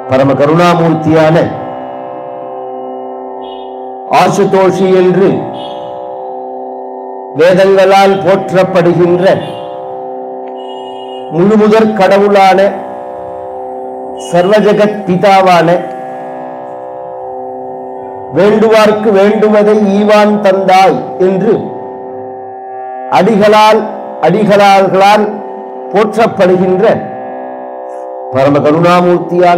பரம கருணாமூர்த்தியான ஆசுதோஷி என்று வேதங்களால் போற்றப்படுகின்ற முழுமுதற் கடவுளான சர்வஜகத் பிதாவான வேண்டுவார்க்கு வேண்டுவதை ஈவான் தந்தாய் என்று அடிகளார்களால் போற்றப்படுகின்ற பரம கருணாமூர்த்தியான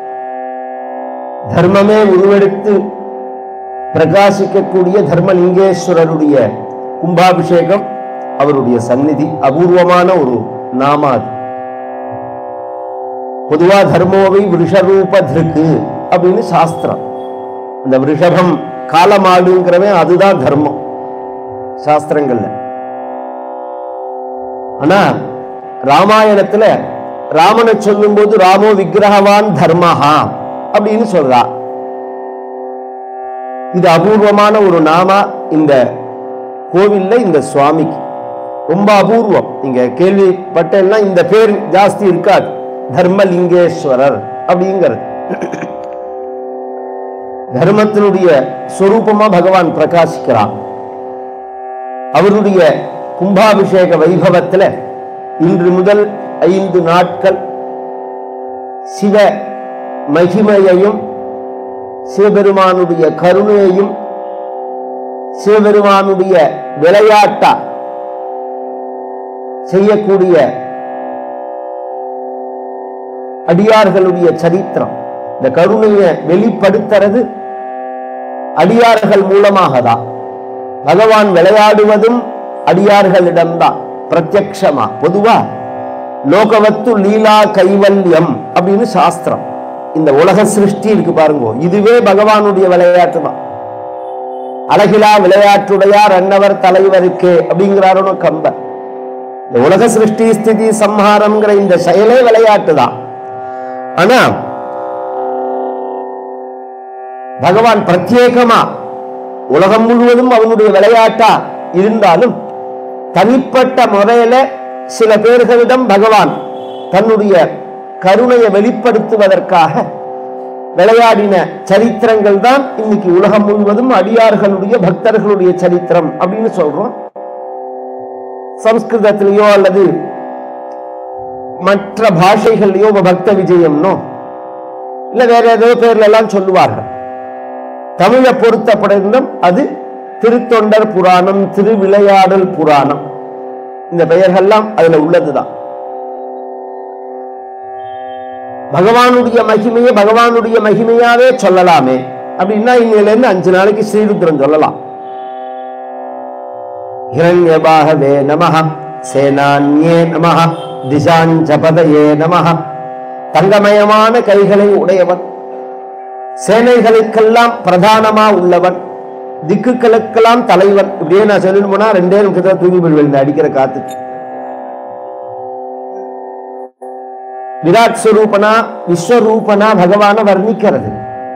தர்மமே உருவெடுத்து பிரகாசிக்கக்கூடிய தர்மலிங்கேஸ்வரருடைய கும்பாபிஷேகம், அவருடைய சந்நிதி அபூர்வமான ஒரு நாமாது. பொதுவா தர்மோவை விருஷரூபதிருக்கு அப்படின்னு சாஸ்திரம். இந்த விருஷபம் காலமாடுங்கிறவன் அதுதான் தர்மம் சாஸ்திரங்கள்ல. ஆனா ராமாயணத்துல ராமனை சொல்லும் போது ராமோ விக்கிரகவான் தர்மஹா அப்படின்னு சொல்றா. இது அபூர்வமான ஒரு நாமா இந்த கோவில்ல இந்த சுவாமிக்கு ரொம்ப அபூர்வம். நீங்க கேள்விப்பட்டேன்னா இந்த பேர் ஜாஸ்தி இருக்காது, தர்மலிங்கேஸ்வரர் அப்படிங்கிறது. தர்மத்தினுடைய சொரூபமா பகவான் பிரகாசிக்கிறான். அவருடைய கும்பாபிஷேக வைபவத்துல இன்று முதல் 5 நாட்கள் சிவ மகிமையையும் சிவபெருமானுடைய கருணையையும் சிவபெருமானுடைய விளையாட்டா செய்யக்கூடிய அடியார்களுடைய சரித்திரம். இந்த கருணையை வெளிப்படுத்துறது அடியார்கள் மூலமாக தான். பகவான் விளையாடுவதும் அடியார்களிடம்தான் பிரத்யக்ஷமா. பொதுவா லோகவத்து லீலா கைவல்யம் அப்படின்னு சாஸ்திரம். இந்த உலக சிருஷ்டி இருக்கு பாருங்க, இதுவே பகவானுடைய விளையாட்டு தான். அழகிலா விளையாட்டுடையார் அன்னவர் தலைவருக்கு அப்படிங்கிறாரோ கம்பர். இந்த உலக சிருஷ்டி ஸ்திதி சம்ஹாரம்ங்கிற இந்த செயலே விளையாட்டு தான். ஆனா பகவான் பிரத்யேகமா உலகம் முழுவதும் அவனுடைய விளையாட்டா இருந்தாலும் தனிப்பட்ட முறையில சில பேர்களிடம் பகவான் தன்னுடைய கருணையை வெளிப்படுத்துவதற்காக விளையாடின சரித்திரங்கள் தான் இன்னைக்கு உலகம் முழுவதும் அடியார்களுடைய பக்தர்களுடைய சரித்திரம் அப்படின்னு சொல்றோம். சம்ஸ்கிருதத்திலேயோ அல்லது மற்ற பாஷைகள்லயோ பக்த விஜயம்னோ இல்ல வேற ஏதோ பேர்ல எல்லாம் சொல்லுவார்கள். தமிழை பொறுத்தப்படும் அது திருத்தொண்டர் புராணம், திருவிளையாடல் புராணம், இந்த பெயர்கள்லாம் அதுல உள்ளதுதான். பகவானுடைய மகிமையை பகவானுடைய மகிமையாவே சொல்லலாமே அப்படின்னா இன்னையில இருந்து 5 நாளைக்கு ஸ்ரீருத்ரன் சொல்லலாம். ஹிரண்யபாஹவே நமஹ, சேனான்யே நமஹ, திசாஞ்சபதயே நமஹ. தங்கமயமான கைகளை உடையவன், சேனைகளுக்கெல்லாம் பிரதானமா உள்ளவன், திக்குகளுக்கெல்லாம் தலைவன். இப்படியே நான் சொல்லணும் போனா 2 நிமிஷத்துல தூங்கி போயிடுவேன் அடிக்கிற காத்துக்கு. விராட் ஸ்வரூபனா விஸ்வரூபனா பகவான வர்ணிக்கிறது.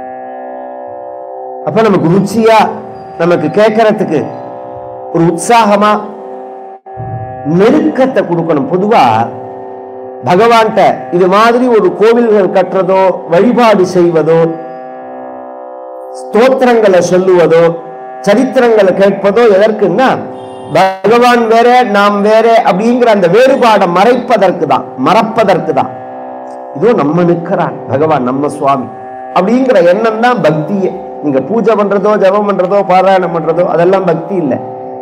அப்ப நமக்கு ருச்சியா, நமக்கு கேட்கறதுக்கு ஒரு உற்சாகமா நெருக்கத்தை கொடுக்கணும். பொதுவா பகவான்கிட்ட இது மாதிரி ஒரு கோவில்கள் கட்டுறதோ, வழிபாடு செய்வதோ, ஸ்தோத்திரங்களை சொல்லுவதோ, சரித்திரங்களை கேட்பதோ எதற்குன்னா பகவான் வேற நாம் வேற அப்படிங்கிற அந்த வேறுபாடை மறைப்பதற்கு தான், மறப்பதற்கு தான். இதோ நம்ம நிற்கிறான் பகவான், நம்ம சுவாமி அப்படிங்கிற எண்ணம் தான் பக்தியே. நீங்க பூஜை பண்றதோ, ஜபம் பண்றதோ, பாராயணம் பண்றதோ அதெல்லாம் பக்தி இல்லை.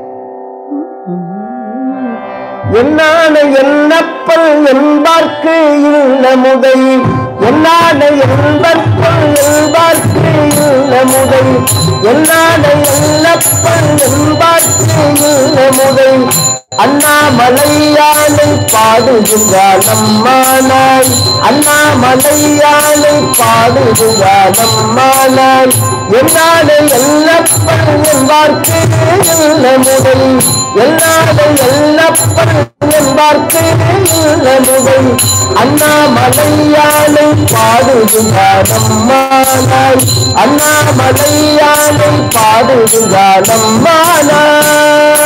என்னான என்னப்பல் என்பார்க்கு இல்ல முதை, என்னான என்பற்பல் என்பார்க்கு இல்ல முதை, என்னான என்னப்பல் என்பார்க்கு இல்ல முதை. அண்ணாமலையானை பாடுகின்றார் நம்மானாய், அண்ணாமலையானை பாடுகின்றார் நம்மானாய். என்னான எல்லப்பல் என்பார்க்கு இல்ல முதை, என்னான எல்லப்பல் என்பார்க்கு இல்ல முதை. அண்ணாமலையானை பாடுகின்றார் நம்மானாய், அண்ணாமலையானை பாடுகின்றார் நம்மானாய்.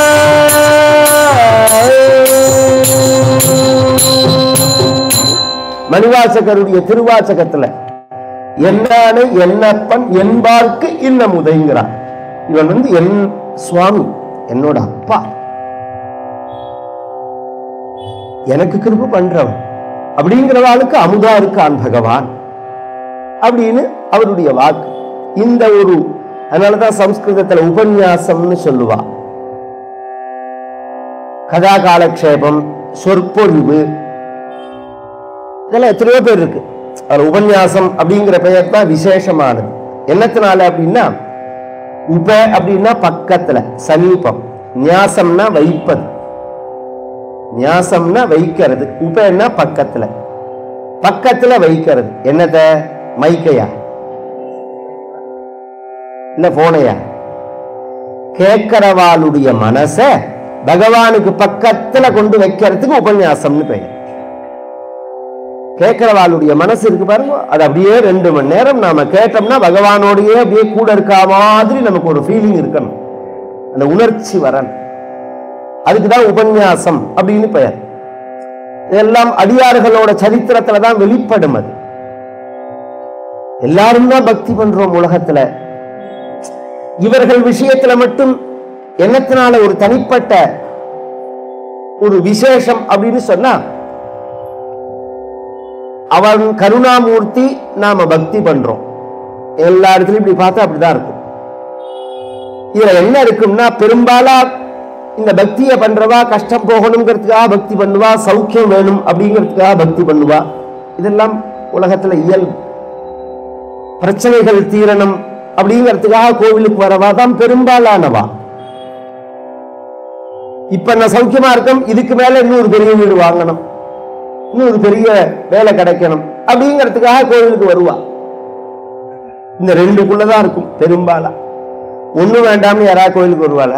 மணிவாசகருடைய திருவாசகத்துல என்னானு என்னப்பன் என்பார்க்கு இன்னம் உதவுங்கிறார். இவன் என் சுவாமி, என்னோட அப்பா, எனக்கு கிருபை பண்றவன் அப்படிங்கிறவாளுக்கு அமுதா இருக்கான் பகவான் அப்படின்னு அவருடைய வாக்கு. இந்த ஒரு அதனாலதான் சம்ஸ்கிருதத்துல உபன்யாசம்னு சொல்லுவா. கதா காலக்ஷேபம், சொற்பொழிவு, இதெல்லாம் எத்தனையோ பேர் இருக்கு. அதுல உபன்யாசம் அப்படிங்கிற பெயர் தான் விசேஷமானது. என்னத்தினால அப்படின்னா, உப அப்படின்னா பக்கத்துல, சமீபம், நியாசம்னா வைப்பது, நியாசம்னா வைக்கிறது, உபன்னா பக்கத்துல, பக்கத்துல வைக்கிறது. என்னத மைக்கையா இல்ல போனையா? கேட்கிறவாளுடைய மனச பகவானுக்கு பக்கத்துல கொண்டு வைக்கிறதுக்கு உபன்யாசம்னு பெயர். கேட்கிறவாளுடைய மனசு இருக்கு பாருங்க, அது அப்படியே 2 மணி நேரம் நாம கேட்டோம்னா பகவானோடையே அப்படியே கூட இருக்கா மாதிரி நமக்கு ஒரு ஃபீலிங் இருக்கணும், அந்த உணர்ச்சி வரணும். அதுக்குதான் உபன்யாசம் அப்படின்னு பெயர். இதெல்லாம் அடியார்களோட சரித்திரத்துலதான் வெளிப்படும். அது எல்லாரும் தான் பக்தி பண்றோம் உலகத்துல. இவர்கள் விஷயத்துல மட்டும் என்னத்தினால ஒரு தனிப்பட்ட ஒரு விசேஷம் அப்படின்னு சொன்னா, அவன் கருணாமூர்த்தி, நாம பக்தி பண்றோம். எல்லா இடத்துலயும் இப்படி பார்த்தா அப்படிதான் இருக்கும். இதுல என்ன இருக்கும்னா, பெரும்பாலா இந்த பக்தியை பண்றவா கஷ்டம் போகணுங்கிறதுக்காக பக்தி பண்ணுவா, சௌக்கியம் வேணும் அப்படிங்கிறதுக்காக பக்தி பண்ணுவா. இதெல்லாம் உலகத்துல இயல்பு. பிரச்சனைகள் தீரணும் அப்படிங்கிறதுக்காக கோவிலுக்கு வரவா தான் பெரும்பாலானவா. இப்ப நான் சௌக்கியமா இருக்கேன், இதுக்கு மேல இன்னொரு பெரிய வீடு வாங்கணும், இன்னொரு பெரிய வேலை கிடைக்கணும் அப்படிங்கிறதுக்காக கோவிலுக்கு வருவா. இந்த 2க்குள்ளதான் இருக்கும் பெரும்பாலா. ஒண்ணும் வேண்டாம்னு யாராவது கோவிலுக்கு வருவாளா?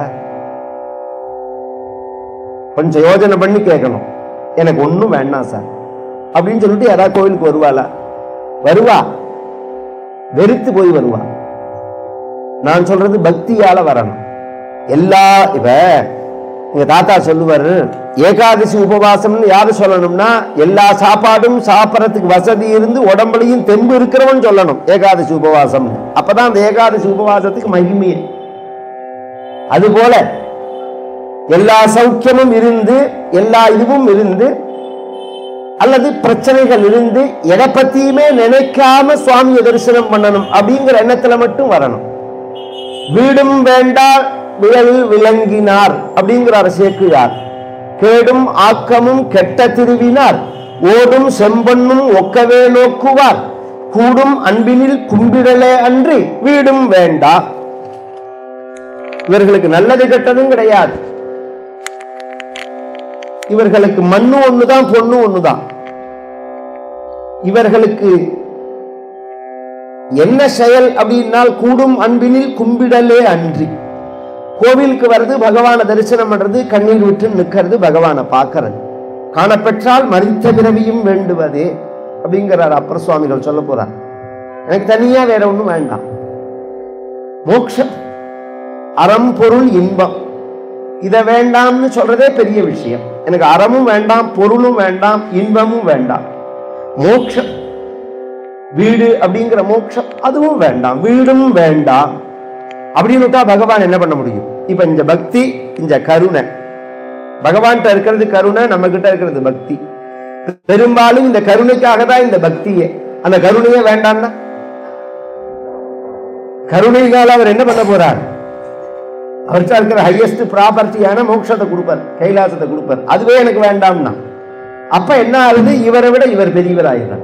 கொஞ்சம் யோஜனை பண்ணி கேட்கணும். எனக்கு ஒண்ணும் வேண்டாம் சார் அப்படின்னு சொல்லிட்டு யாராவது கோவிலுக்கு வருவாளா? வருவா, வெறுத்து போய் வருவா. நான் சொல்றது பக்தியால வரணும். எல்லா இப்ப எங்க தாத்தா சொல்லுவாரு, ஏகாதசி உபவாசம்னு யாரு சொல்லணும்னா, எல்லா சாப்பாடும் சாப்பிடறதுக்கு வசதி இருந்து உடம்புலையும் தெம்பு இருக்கிறவன் சொல்லணும் ஏகாதசி உபவாசம். அப்பதான் அந்த ஏகாதசி உபவாசத்துக்கு மகிமையே. அதுபோல எல்லா சௌக்கியமும் இருந்து, எல்லா இதுவும் இருந்து, அல்லது பிரச்சனைகள் இருந்து, எதை பத்தியுமே நினைக்காம சுவாமியை தரிசனம் பண்ணணும் அப்படிங்கிற எண்ணத்துல மட்டும் வரணும். வீடும் வேண்டா விழலில் விளங்கினார் அப்படிங்கிறார் சேக்கிழார். கேடும் ஆக்கமும் கெட்ட திருவினார், ஓடும் செம்பொன்னும் ஒக்கவே நோக்குவார், கூடும் அன்பினில் கும்பிடலே அன்றி வீடும் வேண்டா. இவர்களுக்கு நல்லது கெட்டதும் கிடையாது. இவர்களுக்கு மண்ணு ஒண்ணுதான், பொண்ணு ஒண்ணுதான். இவர்களுக்கு என்ன செயல் அப்படின்னால், கூடும் அன்பினில் கும்பிடலே அன்றி. கோவிலுக்கு வருது, பகவான தரிசனம் பண்றது, கண்ணீர் விட்டு நிற்கிறது, பகவானை பார்க்கறது. காணப்பெற்றால் மரித்த பிறவியும் வேண்டுவதே அப்படிங்கிறார் அப்பர் சுவாமிகள் சொல்ல போறார். எனக்கு தனியா வேற ஒண்ணும் வேண்டாம். மோட்சம், அறம், பொருள், இன்பம், இதை வேண்டாம்னு சொல்றதே பெரிய விஷயம். எனக்கு அறமும் வேண்டாம், பொருளும் வேண்டாம், இன்பமும் வேண்டாம். மோட்சம், வீடு அப்படிங்கிற மோட்சம் அதுவும் வேண்டாம், வீடும் வேண்டாம் அப்படின்னு பகவான் என்ன பண்ண முடியும்? இப்ப இந்த பக்தி, இந்த கருணை, பகவான்கிட்ட இருக்கிறது கருணை, நம்ம கிட்ட இருக்கிறது பக்தி. பெரும்பாலும் இந்த கருணைக்காக தான் இந்த பக்தியே. அந்த கருணையே வேண்டாம்னா, கருணைக்கால அவர் என்ன பண்ண போறார்? அவர்கிட்ட இருக்கிற ஹையஸ்ட் ப்ராப்பர்ட்டியான மோட்சத்தை கொடுப்பார், கைலாசத்தை கொடுப்பார். அதுவே எனக்கு வேண்டாம்னா அப்ப என்ன ஆகுது? இவரை விட இவர் பெரியவராகிறார்.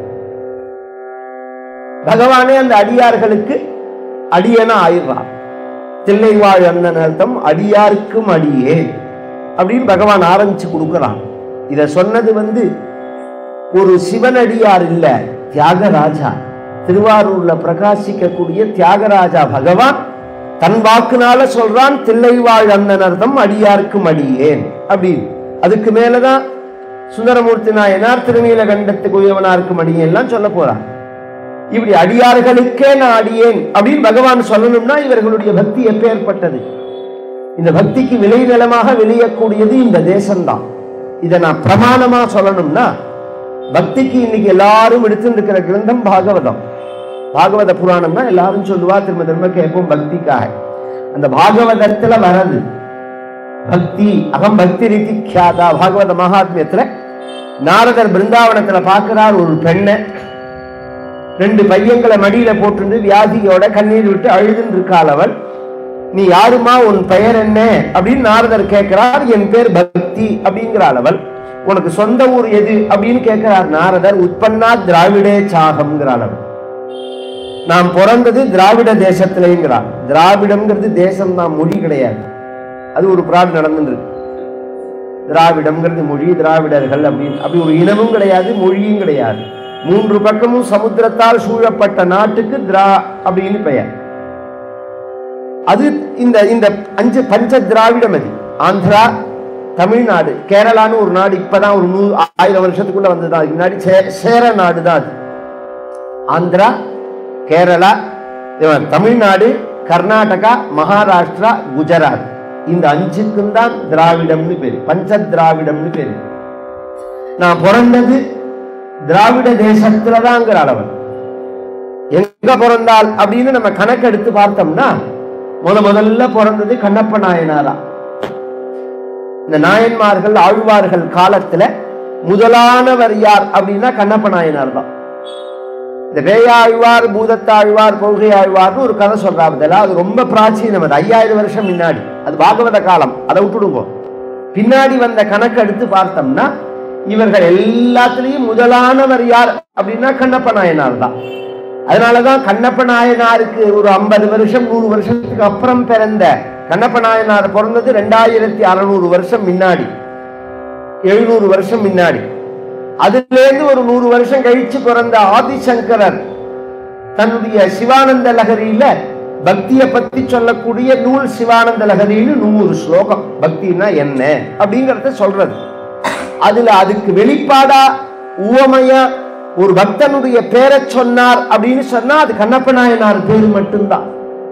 பகவானே அந்த அடியார்களுக்கு அடியனா ஆயிடுறார். தில்லைவாழ் அந்தனர்த்தம் அடியார்க்கும் அடியே அப்படின்னு பகவான் ஆரம்பிச்சு கொடுக்கிறான். இத சொன்னது ஒரு சிவனடியார் இல்ல, தியாகராஜா. திருவாரூர்ல பிரகாசிக்கக்கூடிய தியாகராஜா பகவான் தன் வாக்குனால சொல்றான், தில்லைவாழ் அந்தனர்த்தம் அடியார்க்கும் அடியேன் அப்படின்னு. அதுக்கு மேலதான் சுந்தரமூர்த்தி நாயனார் திருநீலகண்டத்துக்கு உயவனார்க்கும் அடியேன் எல்லாம் சொல்ல போறான். இப்படி அடியார்களுக்கே நான் அடியேன் அப்படின்னு பகவான் சொல்லணும்னா இவர்களுடைய பக்தி எப்பேற்பட்டது? இந்த பக்திக்கு விளைநிலமாக விளையக்கூடியது இந்த தேசம்தான். இதை நான் பிரமாணமா சொல்லணும்னா, பக்திக்கு இன்னைக்கு எல்லாரும் எடுத்துருக்கிற கிரந்தம் பாகவதம். பாகவத புராணம்னா எல்லாரும் சொல்லுவா, திரும்ப திரும்ப கேட்போம் பக்திக்காக. அந்த பாகவதத்துல வரது பக்தி. அகம் பக்தி ரீதி கியாதா. பாகவத மகாத்மியத்துல நாரதர் பிருந்தாவனத்துல பார்க்கிறார் ஒரு பெண்ணை, 2 பையங்களை மடியில போட்டு வியாதியோட கண்ணீர் விட்டு அழுதுன்னு இருக்காள் அவள். நீ யாருமா, உன் பெயர் என்ன அப்படின்னு நாரதர் கேட்கிறார். என் பேர் பக்தி அப்படிங்கிறாள் அவள். உனக்கு சொந்த ஊர் எது அப்படின்னு கேட்கிறார் நாரதர். உற்பன்னா திராவிடே சாகம்ங்கிறாள் அவள். நாம் பிறந்தது திராவிட தேசத்திலேங்கிறாள். திராவிடம்ங்கிறது தேசம் தான், மொழி கிடையாது. அது ஒரு பிராட் நடந்துருக்கு. திராவிடம்ங்கிறது மொழி, திராவிடர்கள் அப்படின்னு அப்படி ஒரு இனமும் கிடையாது, மொழியும் கிடையாது. 3 பக்கமும் சமுத்திரத்தால் சூழப்பட்ட நாட்டுக்கு திரா அப்படின்னு பெயர். அது இந்த இந்த 5 பஞ்ச திராவிடம். அது ஆந்திரா, தமிழ்நாடு, கேரளான்னு ஒரு நாடு இப்பதான் ஒரு 1000 வருஷத்துக்குள்ள வந்ததுதான். முன்னாடி சேர நாடு தான் அது. ஆந்திரா, கேரளா, தமிழ்நாடு, கர்நாடகா, மகாராஷ்டிரா, குஜராத், இந்த 5க்கும் தான் திராவிடம்னு பேரு, பஞ்ச திராவிடம்னு பேரு. நான் பிறந்தது திராவிட தேசத்துலதாங்கிற அளவு. எங்க பிறந்தால் அப்படின்னு நம்ம கணக்கெடுத்து பார்த்தோம்னா முதல்ல பிறந்தது கண்ணப்ப நாயனாரா. இந்த நாயன்மார்கள் ஆழ்வார்கள் காலத்துல முதலானவர் யார் அப்படின்னா கண்ணப்ப நாயனார் தான். இந்த பேயாழ்வார், பூதத்தாழ்வார், பொய்கை ஆழ்வார்னு ஒரு கதை சொல்றாங்க. அது ரொம்ப பிராச்சீனம். அது 5000 வருஷம் முன்னாடி. அது பாகவத காலம், அதை விட்டுடுவோம். பின்னாடி வந்த கணக்கு எடுத்து பார்த்தோம்னா இவர்கள் எல்லாத்திலையும் முதலானவர் யார் அப்படின்னா கண்ணப்ப நாயனார் தான். அதனாலதான் கண்ணப்ப நாயனாருக்கு ஒரு 50 வருஷம் 100 வருஷத்துக்கு அப்புறம் பிறந்த கண்ணப்ப நாயனார் பிறந்தது 2600 வருஷம் முன்னாடி, 700 வருஷம் முன்னாடி. அதுல இருந்து ஒரு 100 வருஷம் கழிச்சு பிறந்த ஆதிசங்கரர் தன்னுடைய சிவானந்த லகரியில பக்தியை பத்தி சொல்லக்கூடிய நூல் சிவானந்த லகரின்னு 100 ஸ்லோகம் பக்தினா என்ன அப்படிங்கறத சொல்றது. அதுல அதுக்கு வெளிப்பாடா உவமையா ஒரு பக்தனுடைய பேரை சொன்னார் அப்படின்னு சொன்னா அது கண்ணப்ப நாயனார் பேரு மட்டும்தான்.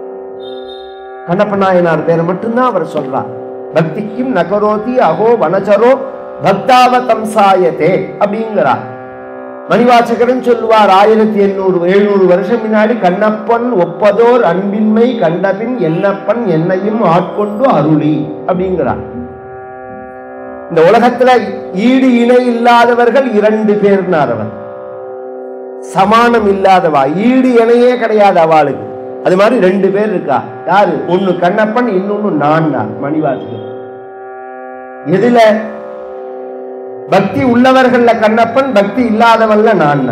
கண்ணப்ப நாயனார் பேரை மட்டும்தான் அவர் சொல்றார். பக்திக்கும் நகரோதி அகோ வனச்சரோ பக்தாவதம்சாயதே அப்படிங்கிறார். மணிவாசகரன் சொல்லுவார் 1800-700 வருஷம் முன்னாடி கண்ணப்பன் ஒப்பதோர் அன்பின்மை கண்டபின் என்னப்பன் என்னையும் ஆட்கொண்டு அருளி அப்படிங்கிறார். இந்த உலகத்துல ஈடு இணை இல்லாதவர்கள் 2 பேர்னார். அவர் சமானம் இல்லாதவா, ஈடு இணையே கிடையாது அவளுக்கு. அது மாதிரி 2 பேர் இருக்கா. யாரு? ஒன்னு கண்ணப்பன், இன்னொன்னு நான். மணிவாசகர் எதுல பக்தி உள்ளவர்கள்ல கண்ணப்பன், பக்தி இல்லாதவன்ல நான்.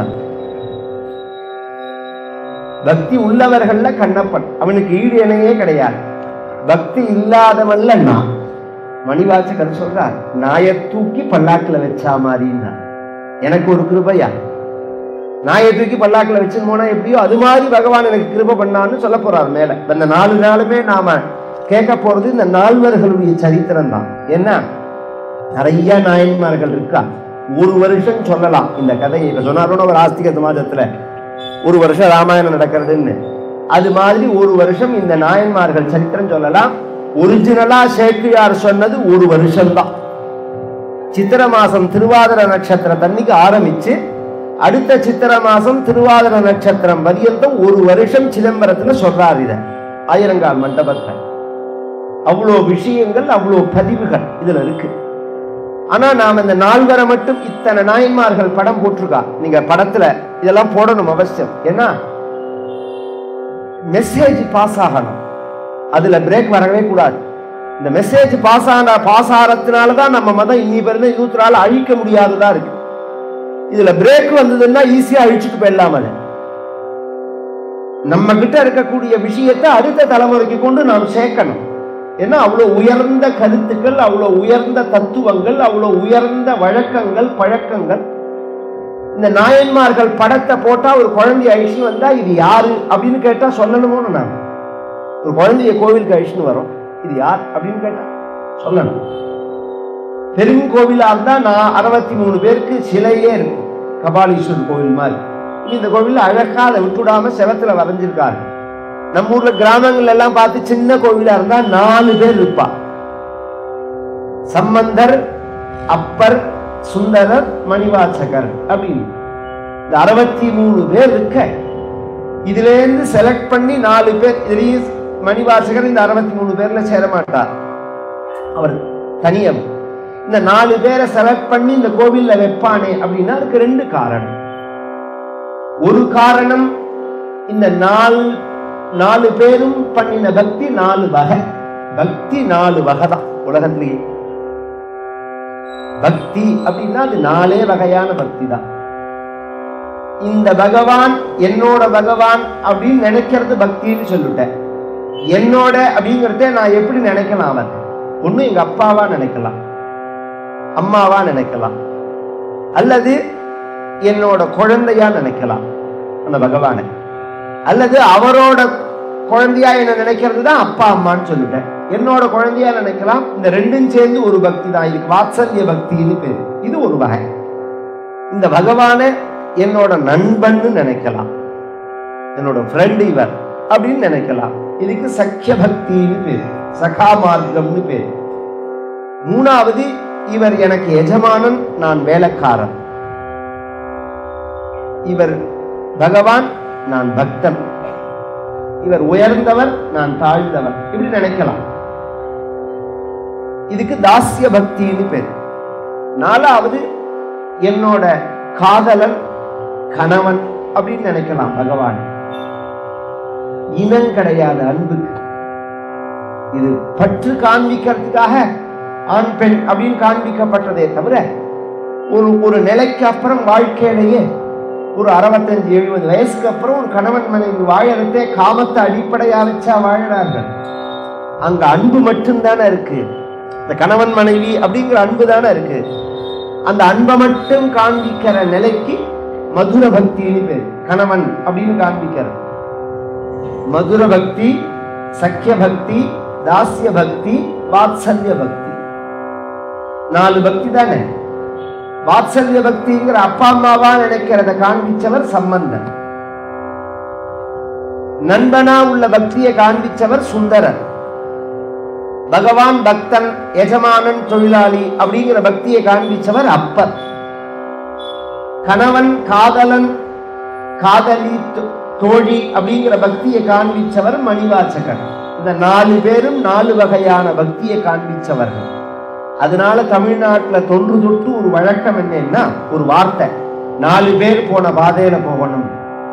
பக்தி உள்ளவர்கள்ல கண்ணப்பன், அவனுக்கு ஈடு இணையே கிடையாது. பக்தி இல்லாதவன்ல நான். மணிவாசகர் சொல்றார், நாயை தூக்கி பல்லாக்குல வச்சா மாதிரின்னா எனக்கு ஒரு கிருபையா. நாயை தூக்கி பல்லாக்குல வச்சு போனா எப்படியோ அது மாதிரி பகவான் எனக்கு கிருபை பண்ணான்னு சொல்ல போறார் மேல. இந்த 4 நாளுமே நாம கேட்க போறது இந்த 4வர்களுடைய சரித்திரம் தான். என்ன நிறைய நாயன்மார்கள் இருக்கா. 1 வருஷம் சொல்லலாம் இந்த கதையை. இப்ப சொன்னாரோட ஒரு ஆஸ்திக சமாஜத்துல 1 வருஷம் ராமாயணம் நடக்கிறதுன்னு, அது மாதிரி 1 வருஷம் இந்த நாயன்மார்கள் சரித்திரம் சொல்லலாம். ஒரிஜினலா சேக்கிழார் சொன்னது 1 வருஷம் தான். சித்திர மாசம் திருவாதிர நட்சத்திரம் தண்ணிக்கு ஆரம்பிச்சு அடுத்த சித்திர மாசம் திருவாதிர நட்சத்திரம் பரியந்தம் 1 வருஷம் சிதம்பரத்துல சொல்றார். இத ஆயிரங்கால் மண்டபத்தை அவ்வளோ விஷயங்கள், அவ்வளோ பதிவுகள் இதுல இருக்கு. ஆனா நாம இந்த 4 மட்டும் இத்தனை நாயன்மார்கள் படம் போட்டிருக்கா. நீங்க படத்துல இதெல்லாம் போடணும் அவசியம். ஏன்னா மெசேஜ் பாஸ் ஆகணும், அதுல பிரேக் வரவே கூடாது. இந்த மெசேஜ் பாஸ் ஆகிறதுனாலதான் நம்ம மதம் இன்னி பிறந்த 24 அழிக்க முடியாததா இருக்கு. இதுல பிரேக் வந்ததுன்னா ஈஸியா அழிச்சுட்டு போயிடலாம். அது நம்ம கிட்ட இருக்கக்கூடிய விஷயத்தை அடுத்த தலைமுறைக்கு கொண்டு நாம் சேர்க்கணும். ஏன்னா அவ்வளவு உயர்ந்த கருத்துக்கள், அவ்வளவு உயர்ந்த தத்துவங்கள், அவ்வளவு உயர்ந்த வழக்கங்கள், பழக்கங்கள். இந்த நாயன்மார்கள் படத்தை போட்டா ஒரு குழந்தைய அழிச்சு வந்தா இது யாரு அப்படின்னு கேட்டா சொல்லணுமோன்னு நான். ஒரு குழந்தைய கோவிலுக்கு அழிச்சுன்னு வரும், இது யார் அப்படின்னு கேட்டா சொல்லணும். பெருங்கோவிலா இருந்தா நான் 63 பேருக்கு சிலையே இருக்கு, கபாலீஸ்வரர் கோவில் மாதிரி. இந்த கோவில் அழகா அதை விட்டுடாம செவத்துல வரைஞ்சிருக்காரு. நம்ம ஊர்ல கிராமங்கள் எல்லாம் பார்த்து சின்ன கோவிலா இருந்தா 4 பேர் இருப்பா. சம்பந்தர், அப்பர், சுந்தரர், மணிவாசகர் அப்படின்னு இந்த 63 பேர் இருக்க இதுல இருந்து செலக்ட் பண்ணி 4 பேர், இதுலயும் மணிவாசகர் இந்த 63 பேர்ல சேர மாட்டார், அவர் தனியவர். இந்த 4 பேரை செலக்ட் பண்ணி இந்த கோவில்ல வைப்பானே அப்படின்னா அதுக்கு 2 காரணம். ஒரு காரணம், இந்த 4 பேரும் பண்ணின பக்தி 4 வகை. பக்தி 4 வகை தான் உலகத்திலேயே. பக்தி அப்படின்னா அது 4 வகையான பக்தி தான். இந்த பகவான் என்னோட பகவான் அப்படின்னு நினைக்கிறது பக்தின்னு சொல்லிட்டேன். என்னோட அப்படிங்கறத நான் எப்படி நினைக்கலாம்? அவர் ஒண்ணு எங்க அப்பாவா நினைக்கலாம், அம்மாவா நினைக்கலாம், அல்லது என்னோட குழந்தையா நினைக்கலாம் அந்த பகவானை, அல்லது அவரோட குழந்தையா என்ன நினைக்கிறது தான் அப்பா அம்மான்னு சொல்லிட்டேன். என்னோட குழந்தையா நினைக்கலாம். இந்த 2ம் சேர்ந்து ஒரு பக்தி தான். இதுக்கு வாத்சல்ய பக்தின்னு பேரு. இது ஒரு வகை. இந்த பகவானை என்னோட நண்பன்னு நினைக்கலாம், என்னோட ஃப்ரெண்ட் இவர் அப்படின்னு நினைக்கலாம். இதுக்கு சக்கிய பக்தின்னு பேரு, சகா மார்க்கம்னு பேரு. 3வது, இவர் எனக்கு எஜமானன், நான் வேலைக்காரன். இவர் பகவான், நான் பக்தன். இவர் உயர்ந்தவர், நான் தாழ்ந்தவர், இப்படி நினைக்கலாம். இதுக்கு தாஸ்ய பக்தின்னு பேரு. 4வது, என்னோட காதலன், கணவன் அப்படின்னு நினைக்கலாம் பகவான். இனம் கிடையாது அன்புக்கு. இது பற்று காண்பிக்கிறதுக்காக ஆண் பெண் அப்படின்னு காண்பிக்கப்பட்டதே தவிர ஒரு நிலைக்கு அப்புறம் வாழ்க்கையிலேயே ஒரு 65-70 வயசுக்கு அப்புறம் ஒரு கணவன் மனைவி வாழறதே காமத்தை அடிப்படையா வச்சா வாழறார்கள். அங்க அன்பு மட்டும்தானே இருக்கு. இந்த கணவன் மனைவி அப்படிங்கிற அன்பு தானே இருக்கு. அந்த அன்பை மட்டும் காண்பிக்கிற நிலைக்கு மதுர பக்தின்னு பேரு. கணவன் அப்படின்னு காண்பிக்கிறது மதுர பக்தி, சக்கிய பக்தி, தாஸ்ய பக்தி, வாத்சல்ய பக்தி. 4 பக்தி தானே. வாத்சல்ய பக்திங்கிற அப்பா அம்மாவா நினைக்கிறத காண்பிச்சவர் சம்பந்தன். நண்பனா உள்ள பக்தியை காண்பிச்சவர் சுந்தரர். பகவான் பக்தன், எஜமானன், தொழிலாளி அப்படிங்கிற பக்தியை காண்பிச்சவர் அப்பர். கணவன், காதலன், காதலி, தோழி அப்படிங்கிற பக்தியை காண்பிச்சவர் மணிவாசகர். இந்த 4 பேரும் 4 வகையான பக்தியை காண்பிச்சவர்கள். அதனால தமிழ்நாட்டில் தொன்று தொட்டு ஒரு வழக்கம் என்னன்னா, ஒரு வார்த்தை, 4 பேர் போன பாதையில போகணும்.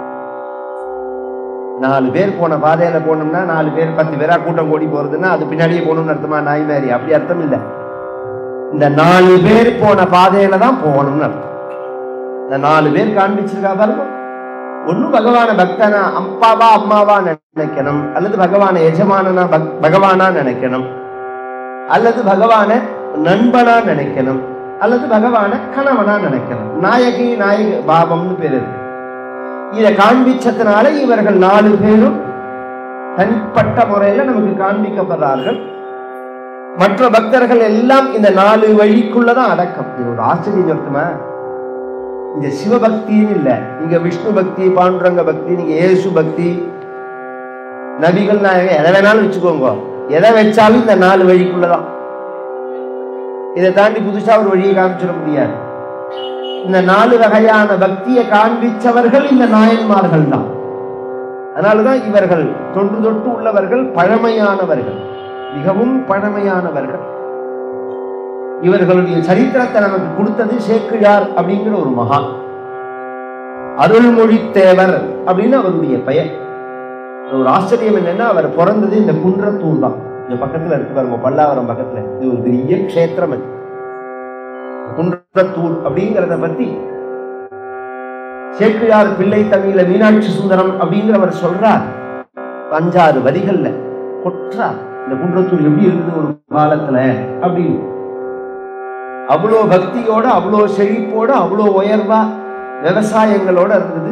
4 பேர் போன பாதையில போனோம்னா 4 பேர் 10 பேரா கூட்டம் கூடி போறதுன்னா அது பின்னாடியே போகணும்னு அர்த்தமா? நாய் மாதிரி அப்படி அர்த்தம் இல்லை. இந்த 4 பேர் போன பாதையில தான் போகணும்னு அர்த்தம். இந்த 4 பேர் காண்பிச்சிருக்கா பாருங்க. ஒண்ணு பகவான பக்தனா அப்பாவா அம்மாவா நினைக்கணும், அல்லது பகவான எஜமானனா பகவானா நினைக்கணும், அல்லது பகவான நண்பனா நினைக்கணும், அல்லது பகவான கணவனா நினைக்கணும். நாயகி நாயக பாவம்னு பேர் இருக்கு. இதை காண்பிச்சதுனால இவர்கள் 4 பேரும் தனிப்பட்ட முறையில நமக்கு காண்பிக்கப்படுறார்கள். மற்ற பக்தர்கள் எல்லாம் இந்த 4 வழிக்குள்ளதான் அடக்கம். இது ஒரு ஆச்சரியம் இருக்குமா? இங்க சிவபக்தின்னு இல்ல, இங்க விஷ்ணு பக்தி, பாண்டுரங்க பக்தி, நீங்க ஏசு பக்தி, நபிகள் நாயகம், எதை வேணாலும் வச்சுக்கோங்க. எதை வச்சாலும் இந்த 4 வழிக்குள்ளதான். இதை தாண்டி புதுசா ஒரு வழியை காமிச்சிட முடியாது. இந்த 4 வகையான பக்தியை காண்பிச்சவர்கள் இந்த நாயன்மார்கள் தான். அதனாலதான் இவர்கள் தொன்று தொட்டு உள்ளவர்கள், பழமையானவர்கள், மிகவும் பழமையானவர்கள். இவர்களுடைய சரித்திரத்தை நமக்கு கொடுத்தது சேக்கிழார் அப்படிங்கிற ஒரு மகான். அருள்மொழி தேவர் அப்படின்னு அவருடைய பெயர். ஒரு ஆச்சரியம் என்னன்னா, அவர் பிறந்தது இந்த குன்றத்தூர் தான். இந்த பக்கத்துல இருக்கு பாருங்க, பல்லாவரம் பக்கத்துல. இது ஒரு பெரிய கஷேத்திரம். அது குன்றத்தூர் அப்படிங்கிறத பத்தி சேக்கிழார் பிள்ளை தமிழ்ல மீனாட்சி சுந்தரம் அப்படிங்கிறவர் சொல்றார். 5-6 வரிகள்ல கொற்றார் இந்த குன்றத்தூர் எப்படி இருந்தது ஒரு காலத்துல அப்படின்னு. அவ்வளோ பக்தியோட, அவ்வளோ செழிப்போட, அவ்வளோ உயர்வா விவசாயங்களோட இருந்தது.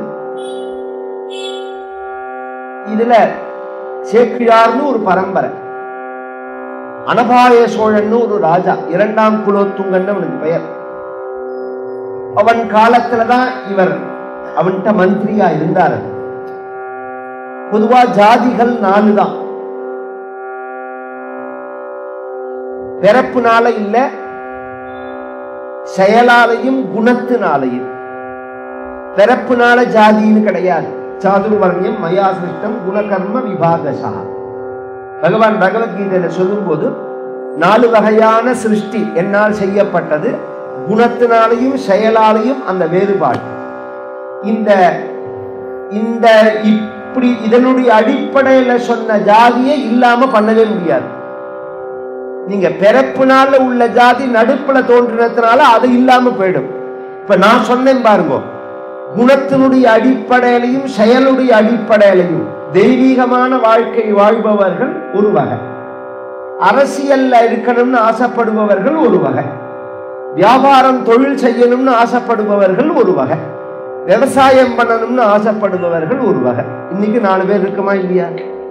இதுல சேக்கிழார்னு ஒரு பரம்பரை, அனபாய சோழன் ஒரு ராஜா, 2ஆம் குலோத்துங்கன்னு அவனுக்கு பெயர். அவன் காலத்துலதான் இவர் அவன்கிட்ட மந்திரியா இருந்தார். பொதுவா ஜாதிகள் 4 தான். பிறப்புனால இல்ல, செயலாலையும் குணத்தினாலையும். பிறப்புனால ஜாதின்னு கிடையாது. சாதுர்வர்ணியம் மயா சிருஷ்டம் குணகர்ம விபாகசா. பகவான் பகவத்கீதையில சொல்லும் போது 4 வகையான சிருஷ்டி என்னால் செய்யப்பட்டது, குணத்தினாலையும் செயலாலையும் அந்த வேறுபாடு. இந்த இந்த இப்படி இதனுடைய அடிப்படையில சொன்ன ஜாதியை இல்லாம பண்ணவே முடியாது. நீங்க பிறப்புனால உள்ள ஜாதி நடுப்புல தோன்றினதுனால அது இல்லாம போயிடும். இப்ப நான் சொன்னேன் பாருங்க, குணத்தினுடைய அடிப்படையிலையும் செயலுடைய அடிப்படையிலையும் தெய்வீகமான வாழ்க்கை வாழ்பவர்கள் ஒரு வகை, அரசியல்ல இருக்கணும்னு ஆசைப்படுபவர்கள் ஒரு வகை, வியாபாரம் தொழில் செய்யணும்னு ஆசைப்படுபவர்கள் ஒரு வகை, விவசாயம் பண்ணணும்னு ஆசைப்படுபவர்கள் ஒரு வகை. இன்னைக்கு 4 பேர் இருக்குமா இல்லையா?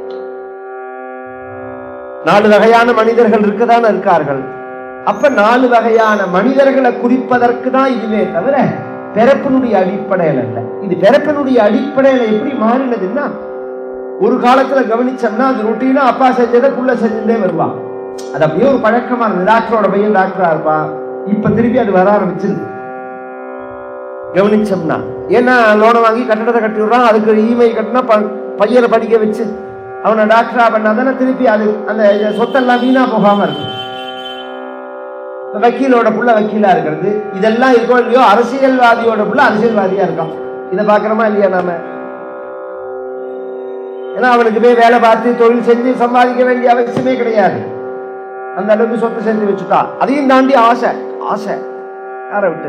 4 வகையான மனிதர்கள் இருக்குதான இருக்கார்கள். அப்ப 4 வகையான மனிதர்களை குறிப்பதற்கு தான் இதுவே தவிர பிறப்பினுடைய அடிப்படையில் அல்ல. இது பிறப்பினுடைய அடிப்படையில எப்படி மாறினதுன்னா, ஒரு காலத்துல கவனிச்சோம்னா அது ரொட்டீனா அப்பா செஞ்சதை புள்ள செஞ்சுட்டே வருவான். அது அப்படியே ஒரு பழக்கமா இருந்தது. டாக்டரோட பையன் டாக்டரா இருப்பான். இப்ப திருப்பி அது வர ஆரம்பிச்சிருக்கு கவனிச்சோம்னா. ஏன்னா லோனை வாங்கி கட்டடத்தை கட்டி விடுறான், அதுக்கு இஎம்ஐ கட்டினா பையனை படிக்க வச்சு அவனை டாக்டரா பண்ணாதானே திருப்பி அது அந்த சொத்தெல்லாம் வீணா போகாம இருக்கு. வக்கீலோட புள்ள வக்கீலா இருக்கிறது, இதெல்லாம் இருக்கோ இல்லையோ, அரசியல்வாதியோட புள்ள அரசியல்வாதியா இருக்கான். இதை பாக்குறோமா இல்லையா நாம? ஏன்னா அவனுக்கு போய் வேலை பார்த்து தொழில் செஞ்சு சம்பாதிக்க வேண்டிய அவசியமே கிடையாது. அந்த அளவுக்கு சொத்து செஞ்சு வச்சுட்டா. அதையும் தாண்டி ஆசை ஆசை யாரை விட்டு.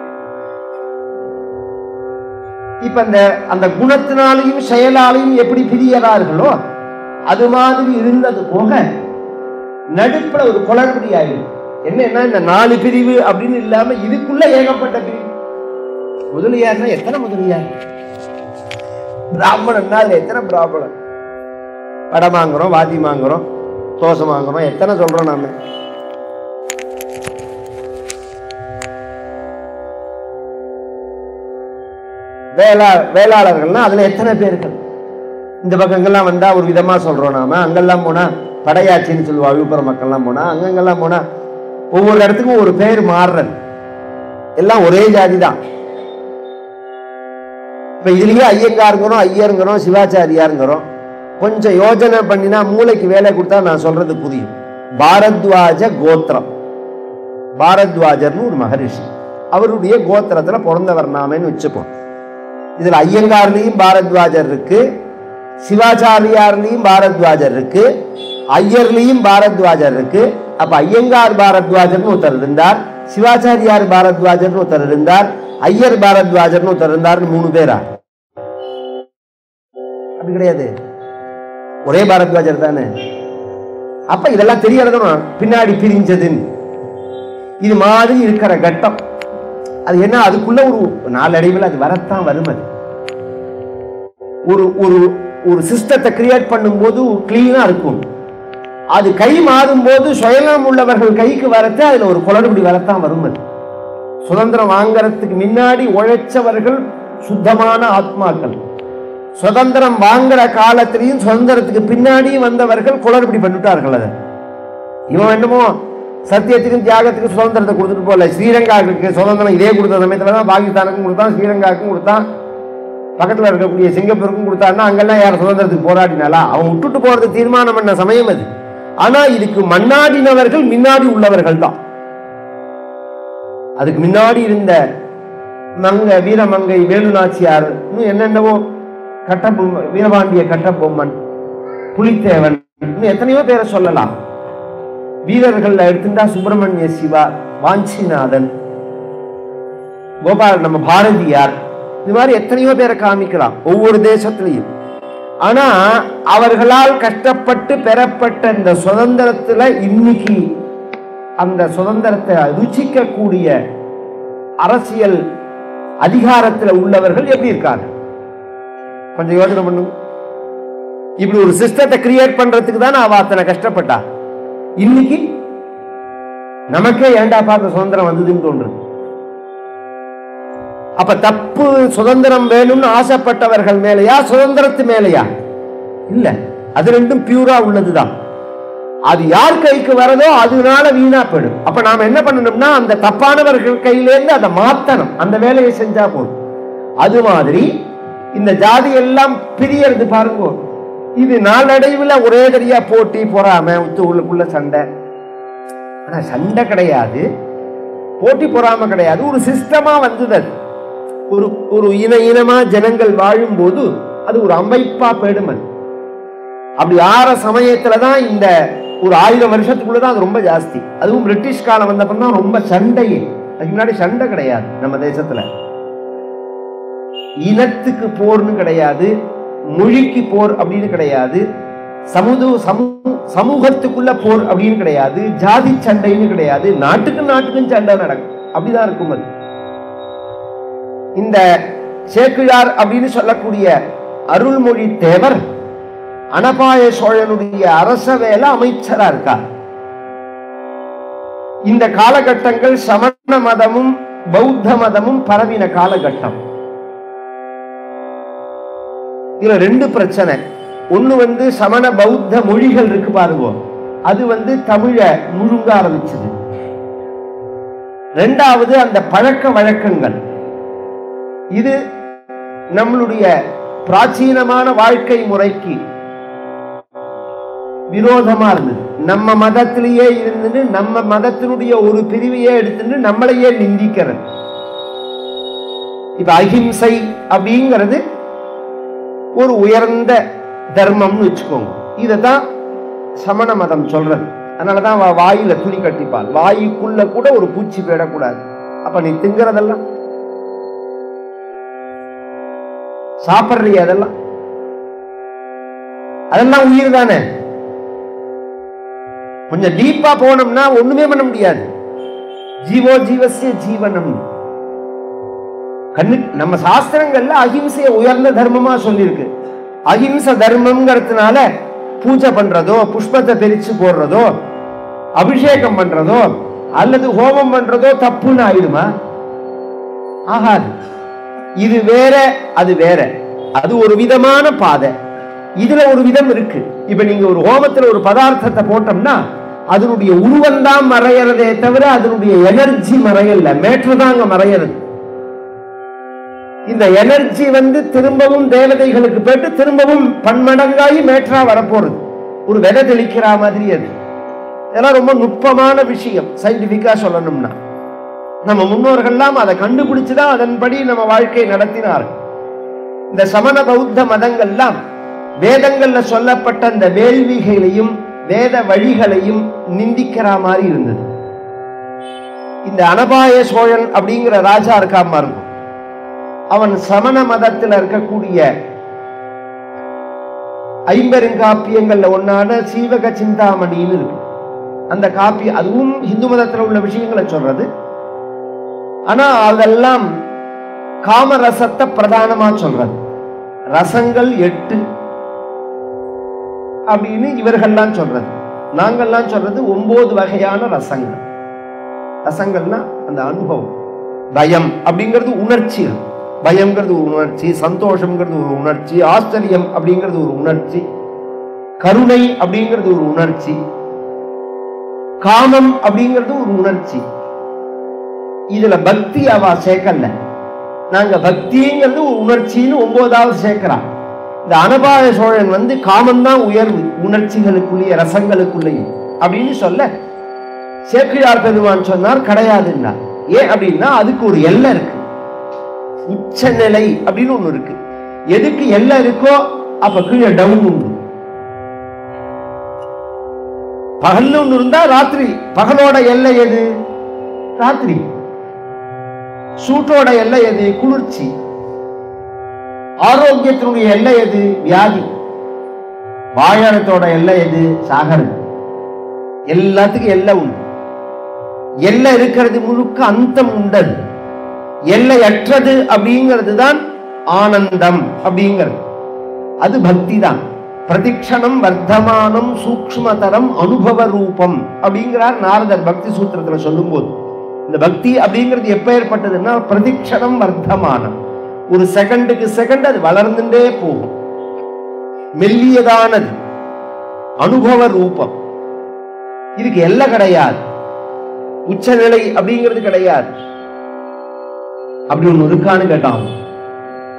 இப்ப அந்த குணத்தினாலையும் செயலாலையும் எப்படி பிரியறார்களோ அது மாதிரி இருந்தது போக நடுப்புல ஒரு குளறுபடி ஆயிடும். என்னன்னா இந்த 4 பிரிவு அப்படின்னு இல்லாம இதுக்குள்ள ஏகப்பட்ட பிரிவு. முதலியார்னா எத்தனை முதலியார்? பிராமணன்னா எத்தனை பிராமணன்? படம் வாங்குறோம், வாதி வாங்குறோம், தோசை வாங்குறோம், எத்தனை சொல்றோம் நாம. வேளாளர்கள்னா அதுல எத்தனை பேர்கள்? இந்த பக்கங்கள்லாம் வந்தா ஒரு விதமா சொல்றோம் நாம. அங்கெல்லாம் போனா படையாச்சின்னு சொல்லுவா. விழுப்புரம் மக்கள்லாம் போனா அங்கெல்லாம் போனா ஒவ்வொரு இடத்துக்கும் ஒரு பேர் மாறுறது. எல்லாம் ஒரே ஜாதி தான். இப்ப இதுலயே ஐயங்காருங்கிறோம், ஐயருங்கிறோம், சிவாச்சாரியாருங்கிறோம். கொஞ்சம் யோஜனை பண்ணினா மூளைக்கு வேலை கொடுத்தா நான் சொல்றது புரியும். பாரத்வாஜ கோத்திரம், பாரத்வாஜர்னு ஒரு மகரிஷி, அவருடைய கோத்திரத்துல பிறந்தவர் நாமன்னு வச்சுப்போம். இதுல ஐயங்கார்லயும் பாரத்வாஜர் இருக்கு, சிவாச்சாரியார்லயும் பாரத்வாஜர் இருக்கு, ஐயர்லயும் பாரத்வாஜர் இருக்கு. அப்ப ஐயங்கார் பாரத்வாஜர்னு ஒருத்தர் இருந்தார், சிவாச்சாரியார் பாரத்வாஜர்னு ஒருத்தர் இருந்தார், ஐயர் பாரத்வாஜர்னு ஒருத்தர் இருந்தார். 3 பேரா? அப்படி கிடையாது, ஒரே பாரத்வாஜர் தானே. அப்ப இதெல்லாம் தெரியறதும் பின்னாடி பிரிஞ்சதுன்னு இது மாதிரி இருக்கிற கட்டம். அது என்ன, அதுக்குள்ள ஒரு நாளடைவில் அது வரத்தான் வரும். அது ஒரு ஒரு ஒரு சிஸ்டத்தை கிரியேட் பண்ணும்போது கிளீனா இருக்கும். அது கை மாறும் போது சுயநலம் உள்ளவர்கள் கைக்கு வரத்த அதுல ஒரு குளறுபடி வரத்தான் வரும். அது சுதந்திரம் வாங்கறதுக்கு முன்னாடி உழைச்சவர்கள் சுத்தமான ஆத்மாக்கள், சுதந்திரம் வாங்குற காலத்திலையும் சுதந்திரத்துக்கு பின்னாடியும் வந்தவர்கள் குளறுபடி பண்ணிட்டார்கள். அதை இவன் என்னமோ சத்தியத்துக்கும் தியாகத்துக்கும் சுதந்திரத்தை கொடுத்துட்டு போல. ஸ்ரீலங்காவுக்கு சுதந்திரம் இதே கொடுத்த சமயத்துல தான் பாகிஸ்தானுக்கும் கொடுத்தான், ஸ்ரீலங்காவுக்கும் கொடுத்தான், பக்கத்துல இருக்கக்கூடிய சிங்கப்பூருக்கும் கொடுத்தான்னா அங்கெல்லாம் யார் சுதந்திரத்துக்கு போராடினாலா? அவன் விட்டுட்டு போறது தீர்மானம் பண்ண சமயம் அது. ஆனா இதுக்கு மன்னாடினவர்கள் முன்னாடி உள்ளவர்கள் தான். அதுக்கு முன்னாடி இருந்த வீரமங்கை வேலுநாச்சியார், என்னென்னவோ கட்டபொம்மன், வீரபாண்டிய கட்டபொம்மன், புலித்தேவன், எத்தனையோ பேரை சொல்லலாம். வீரர்கள் எடுத்துட்டா சுப்பிரமணிய சிவா, வாஞ்சிநாதன், கோபால், நம்ம பாரதியார், இது மாதிரி எத்தனையோ பேரை காமிக்கலாம் ஒவ்வொரு தேசத்திலையும். ஆனா அவர்களால் கஷ்டப்பட்டு பெறப்பட்ட இந்த சுதந்திரத்துல இன்னைக்கு அந்த சுதந்திரத்தை ருச்சிக்க கூடிய அரசியல் அதிகாரத்தில் உள்ளவர்கள் எப்படி இருக்காங்க கொஞ்சம் யோசனை பண்ணுங்க. இப்படி ஒரு சிஸ்டத்தை கிரியேட் பண்றதுக்கு தானே அவ அத்தனை கஷ்டப்பட்டா. இன்னைக்கு நமக்கே ஏண்டா பார்த்த சுதந்திரம் வந்ததுன்னு தோன்றுது. அப்ப தப்பு சுதந்திரம் வேணும்னு ஆசைப்பட்டவர்கள் மேலையா சுதந்திரத்து மேலையா? இல்ல, அது ரெண்டும் பியூரா உள்ளதுதான். அது யார் கைக்கு வரதோ அதனால வீணா போயிடும். அப்ப நாம என்ன பண்ணணும்னா அந்த தப்பானவர்கள் கையிலேருந்து அதை மாத்தணும், அந்த வேலையை செஞ்சா போதும். அது மாதிரி இந்த ஜாதி எல்லாம் பிரியறது பாருங்க. இது நாளடைவில் ஒரே தரியா போட்டி பொறாம உள்ளுக்குள்ள சண்டை. ஆனா சண்டை கிடையாது, போட்டி பொறாம கிடையாது, ஒரு சிஸ்டமா வந்தது. ஒரு ஒரு இனமா ஜனங்கள் வாழும் போது அது ஒரு அமைப்பா போயிடும். அப்படி ஆற சமயத்துலதான் இந்த ஒரு 1000 வருஷத்துக்குள்ளதான் அது ரொம்ப ஜாஸ்தி. அதுவும் பிரிட்டிஷ் காலம் வந்தப்பதான் ரொம்ப சண்டை. அதுக்கு முன்னாடி சண்டை கிடையாது நம்ம தேசத்துல. இனத்துக்கு போர்னு கிடையாது, மொழிக்கு போர் அப்படின்னு கிடையாது, சமூகத்துக்குள்ள போர் அப்படின்னு கிடையாது, ஜாதி சண்டைன்னு கிடையாது, நாட்டுக்கும் சண்டை நடக்கும். அப்படிதான் இருக்கும். அது இந்த சேக்கிழார் அப்படின்னு சொல்லக்கூடிய அருள்மொழி தேவர் அனபாய சோழனுடைய அரச வேலை அமைச்சரா இருக்கார். இந்த காலகட்டங்கள் சமண மதமும் பௌத்த மதமும் பரவின காலகட்டம். இதுல 2 பிரச்சனை. ஒண்ணு சமண பௌத்த மொழிகள் இருக்கு பாருங்க, அது தமிழ முழுங்க ஆரம்பிச்சது. 2வது அந்த பழக்க வழக்கங்கள். இது நம்மளுடைய பிராச்சீனமான வாழ்க்கை முறைக்கு விரோதமா இருந்தது. நம்ம மதத்திலேயே இருந்து நம்ம மதத்தினுடைய ஒரு பிரிவையே எடுத்துட்டு நம்மளையே நிந்திக்கிறது. இப்ப அஹிம்சை அப்படிங்கிறது ஒரு உயர்ந்த தர்மம்னு வச்சுக்கோங்க. இததான் சமண மதம் சொல்றது. அதனாலதான் வாயில துணி கட்டிப்பால், வாயுக்குள்ள கூட ஒரு பூச்சி போயிடக்கூடாது. அப்ப நீ திங்கிறதெல்லாம் சாப்பிடுறிய, அதெல்லாம் உயிர் தானே. கொஞ்சம் டீப்பா போனோம்னா ஒண்ணுமே பண்ண முடியாது. ஜீவோ ஜீவசிய ஜீவனம். நம்ம சாஸ்திரங்கள்ல அஹிம்சைய உயர்ந்த தர்மமா சொல்லியிருக்கு. அஹிம்சை தர்மம்ங்கிறதுனால பூஜை பண்றதோ, புஷ்பத்தை பிரிச்சு போடுறதோ, அபிஷேகம் பண்றதோ அல்லது ஹோமம் பண்றதோ தப்புன்னு ஆயிடுமா? ஆகாது. இது வேற, அது வேற. அது ஒரு விதமான பாதை, இதுல ஒரு விதம் இருக்கு. இப்ப நீங்க ஒரு ஹோமத்துல ஒரு பதார்த்தத்தை போட்டோம்னா அதனுடைய உருவம் தான் மறையறதே தவிர அதனுடைய எனர்ஜி மறையல, மேற்று தாங்க மறையறது. இந்த எனர்ஜி திரும்பவும் தேவதைகளுக்கு போயிட்டு திரும்பவும் பன்மடங்காயி மேற்றா வரப்போறது. ஒரு விதை தெளிக்கிற மாதிரி. அது இதெல்லாம் ரொம்ப நுட்பமான விஷயம். சயின்டிபிக்கா சொல்லணும்னா நம்ம முன்னோர்கள்லாம் அதை கண்டுபிடிச்சுதான் அதன்படி நம்ம வாழ்க்கை நடத்தினார்கள். இந்த சமண பௌத்த மதங்கள்லாம் வேதங்கள்ல சொல்லப்பட்ட அந்த வேள்விகளையும் வேத வழிகளையும் நிந்திக்கிற மாதிரி இருந்தது. இந்த அனபாய சோழன் அப்படிங்கிற ராஜா இருக்காம இருக்கும். அவன் சமண மதத்தில் இருக்கக்கூடிய 50 காப்பியங்கள்ல ஒன்னான சீவக சிந்தாமணின்னு இருக்கு. அந்த காப்பியம் அதுவும் இந்து மதத்தில் உள்ள விஷயங்களை சொல்றது. ஆனா அதெல்லாம் காமரசத்தை பிரதானமா சொல்றது. ரசங்கள் 8 அப்படின்னு இவர்கள்லாம் சொல்றது. நாங்கள்லாம் சொல்றது 9 வகையான ரசங்கள். ரசங்கள்னா அந்த அனுபவம். பயம் அப்படிங்கிறது உணர்ச்சி. பயம்ங்கிறது ஒரு உணர்ச்சி, சந்தோஷம்ங்கிறது ஒரு உணர்ச்சி, ஆச்சரியம் அப்படிங்கிறது ஒரு உணர்ச்சி, கருணை அப்படிங்கிறது ஒரு உணர்ச்சி, காமம் அப்படிங்கிறது ஒரு உணர்ச்சி. இதுல பக்தி அவ சேர்க்கல. நாங்க பக்திங்கிறது ஒரு உணர்ச்சின்னு 9வது சேர்க்கிறான். இந்த அனபாய சோழன் காமம்தான் உயர்வு உணர்ச்சிகளுக்குள்ளேயே ரசங்களுக்குள்ளேயே அப்படின்னு சொல்ல சேக்கிழார் பெருமான் சொன்னார் கிடையாதுன்னா. ஏன் அப்படின்னா அதுக்கு ஒரு எல்லை இருக்கு, உச்சநிலை அப்படின்னு ஒண்ணு இருக்கு. எதுக்கு எல்லை இருக்கோ அப்ப கீழே டவுன் உண்டு. பகல்ல ஒண்ணு இருந்தா ராத்திரி. பகலோட எல்லை எது? ராத்திரி. சூட்டோட எல்லை எது? குளிர்ச்சி. ஆரோக்கியத்தினுடைய எல்லை எது? வியாதி. வாழறதோட எல்லை எது? சாகரம். எல்லாத்துக்கும் எல்லை உண்டு. எல்லை இருக்கிறது முழுக்க அந்தம் உண்டது. எல்லையற்றது அப்படிங்கிறது தான் ஆனந்தம் அப்படிங்கிறது. அது பக்தி தான். பிரதிக்ஷணம் வர்த்தமானம் சூக்ஷ்மதரம் அனுபவ ரூபம் அப்படிங்கிறார் நாரதர் பக்தி சூத்திரத்துல சொல்லும் போது. இந்த பக்தி அப்படிங்கிறது எப்ப ஏற்பட்டதுன்னா பிரதிக்ஷணம் வர்த்தமானம். ஒரு செகண்டுக்கு செகண்ட் அது வளர்ந்துட்டே போகும். மெல்லியதானது அனுபவ ரூபம். இதுக்கு எல்லை கிடையாது, உச்சநிலை அப்படிங்கிறது கிடையாது. அப்படி ஒண்ணு இருக்கான்னு கேட்டான்.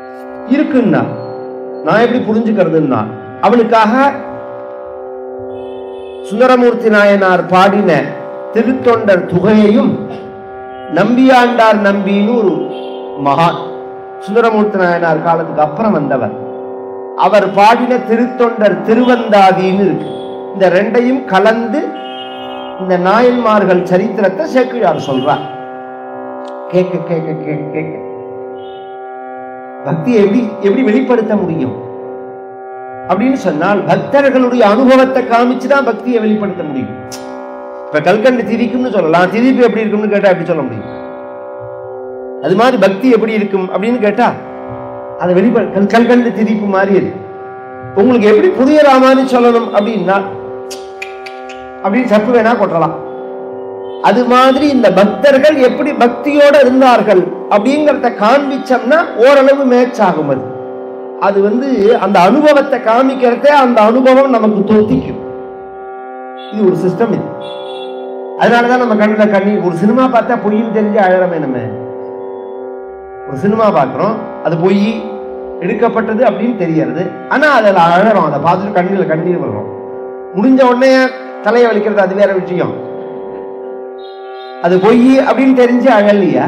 இருக்குன்னா நான் எப்படி புரிஞ்சுக்கிறதுன்னா, அவனுக்காக சுந்தரமூர்த்தி நாயனார் பாடின திருத்தொண்டர் துகையையும் நம்பியாண்டார் நம்பின்னு ஒரு மகான், சுந்தரமூர்த்தி நாயனார் காலத்துக்கு அப்புறம் வந்தவர், அவர் பாடின திருத்தொண்டர் திருவந்தாதின்னு இருக்கு. இந்த ரெண்டையும் கலந்து இந்த நாயன்மார்கள் சரித்திரத்தை சேக்கிழார் சொல்றார். கேட்க கேட்க கேட்க கேட்க பக்தியை எப்படி வெளிப்படுத்த முடியும் அப்படின்னு சொன்னால், பக்தர்களுடைய அனுபவத்தை காமிச்சுதான் பக்தியை வெளிப்படுத்த முடியும். இப்ப கல்கண்டு திதிக்கும்னு சொல்லலாம், திதிப்பு எப்படி இருக்கும்னு கேட்டா எப்படி சொல்ல முடியும்? அது மாதிரி பக்தி எப்படி இருக்கும் அப்படின்னு கேட்டா அதை கல்கண்டு திதிப்பு மாதிரி இருக்கு. உங்களுக்கு எப்படி புரியலாமான்னு சொல்லணும் அப்படின்னா அப்படின்னு சப்பு வேணா கொட்டலாம். அது மாதிரி இந்த பக்தர்கள் எப்படி பக்தியோட இருந்தார்கள் அப்படிங்கிறத காண்பிச்சோம்னா ஓரளவு மேட்ச் ஆகும். அது அந்த அனுபவத்தை காமிக்கிறதே அந்த அனுபவம் நமக்கு தொத்திக்கும். இது ஒரு சிஸ்டம். இது அதனாலதான் நம்ம கண்ணுல கண்ணீர். ஒரு சினிமா பார்த்தா பொய்ன்னு தெரிஞ்சு அழறமே. நம்ம ஒரு சினிமா பார்க்கிறோம், அது பொய் எடுக்கப்பட்டது அப்படின்னு தெரியறது, ஆனா அதில் அழறோம். அதை பார்த்துட்டு கண்ணில் கண்ணீர் வர்றோம். முடிஞ்ச உடனே தலையை வலிக்கிறது அது வேற விஷயம். அது பொய் அப்படின்னு தெரிஞ்சு அழலையா?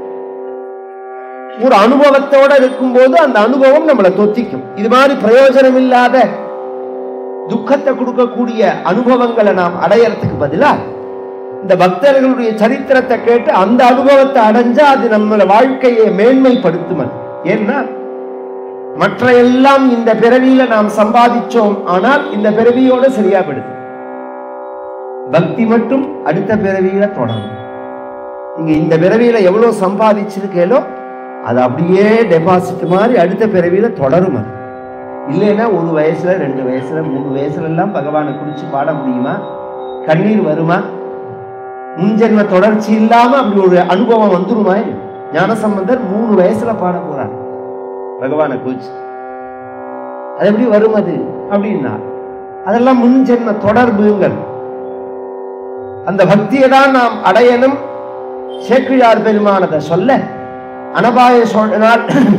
ஒரு அனுபவத்தோட இருக்கும்போது அந்த அனுபவம் நம்மளை தொத்திக்கும். இது மாதிரி பிரயோஜனம் இல்லாத துக்கத்தை கொடுக்கக்கூடிய அனுபவங்களை நாம் அடையறதுக்கு பதிலா இந்த பக்தர்களுடைய சரித்திரத்தை கேட்டு அந்த அனுபவத்தை அடைஞ்சா அது நம்மள வாழ்க்கையை மேன்மைப்படுத்தும். ஏன்னா மற்ற எல்லாம் இந்த பிறவியில நாம் சம்பாதிச்சோம், ஆனால் இந்த பிறவியோட சரியா படுது. பக்தி மட்டும் அடுத்த பிறவியில தொடரும். நீங்க இந்த பிறவியில எவ்வளவு சம்பாதிச்சிருக்கேலோ அது அப்படியே டெபாசிட் மாதிரி அடுத்த பிறவியில தொடரும். இல்லைன்னா ஒரு வயசுல 2 வயசுல 3 வயசுல எல்லாம் பகவானை குறிச்சு பாட முடியுமா? கண்ணீர் வருமா? முன்ஜென்ம தொடர்ச்சி இல்லாம அப்படி ஒரு அனுபவம் வந்துருமா? ஞானசம்பந்தர் 3 வயசுல பாட போறார் பகவானை குறிச்சு. அது எப்படி வரும் அது அப்படின்னா அதெல்லாம் முன்ஜென்ம தொடர்புங்கள். அந்த பக்தியை தான் நாம் அடையணும். சேக்கிழார் பெருமானதை சொல்ல அனபாய சோழனால்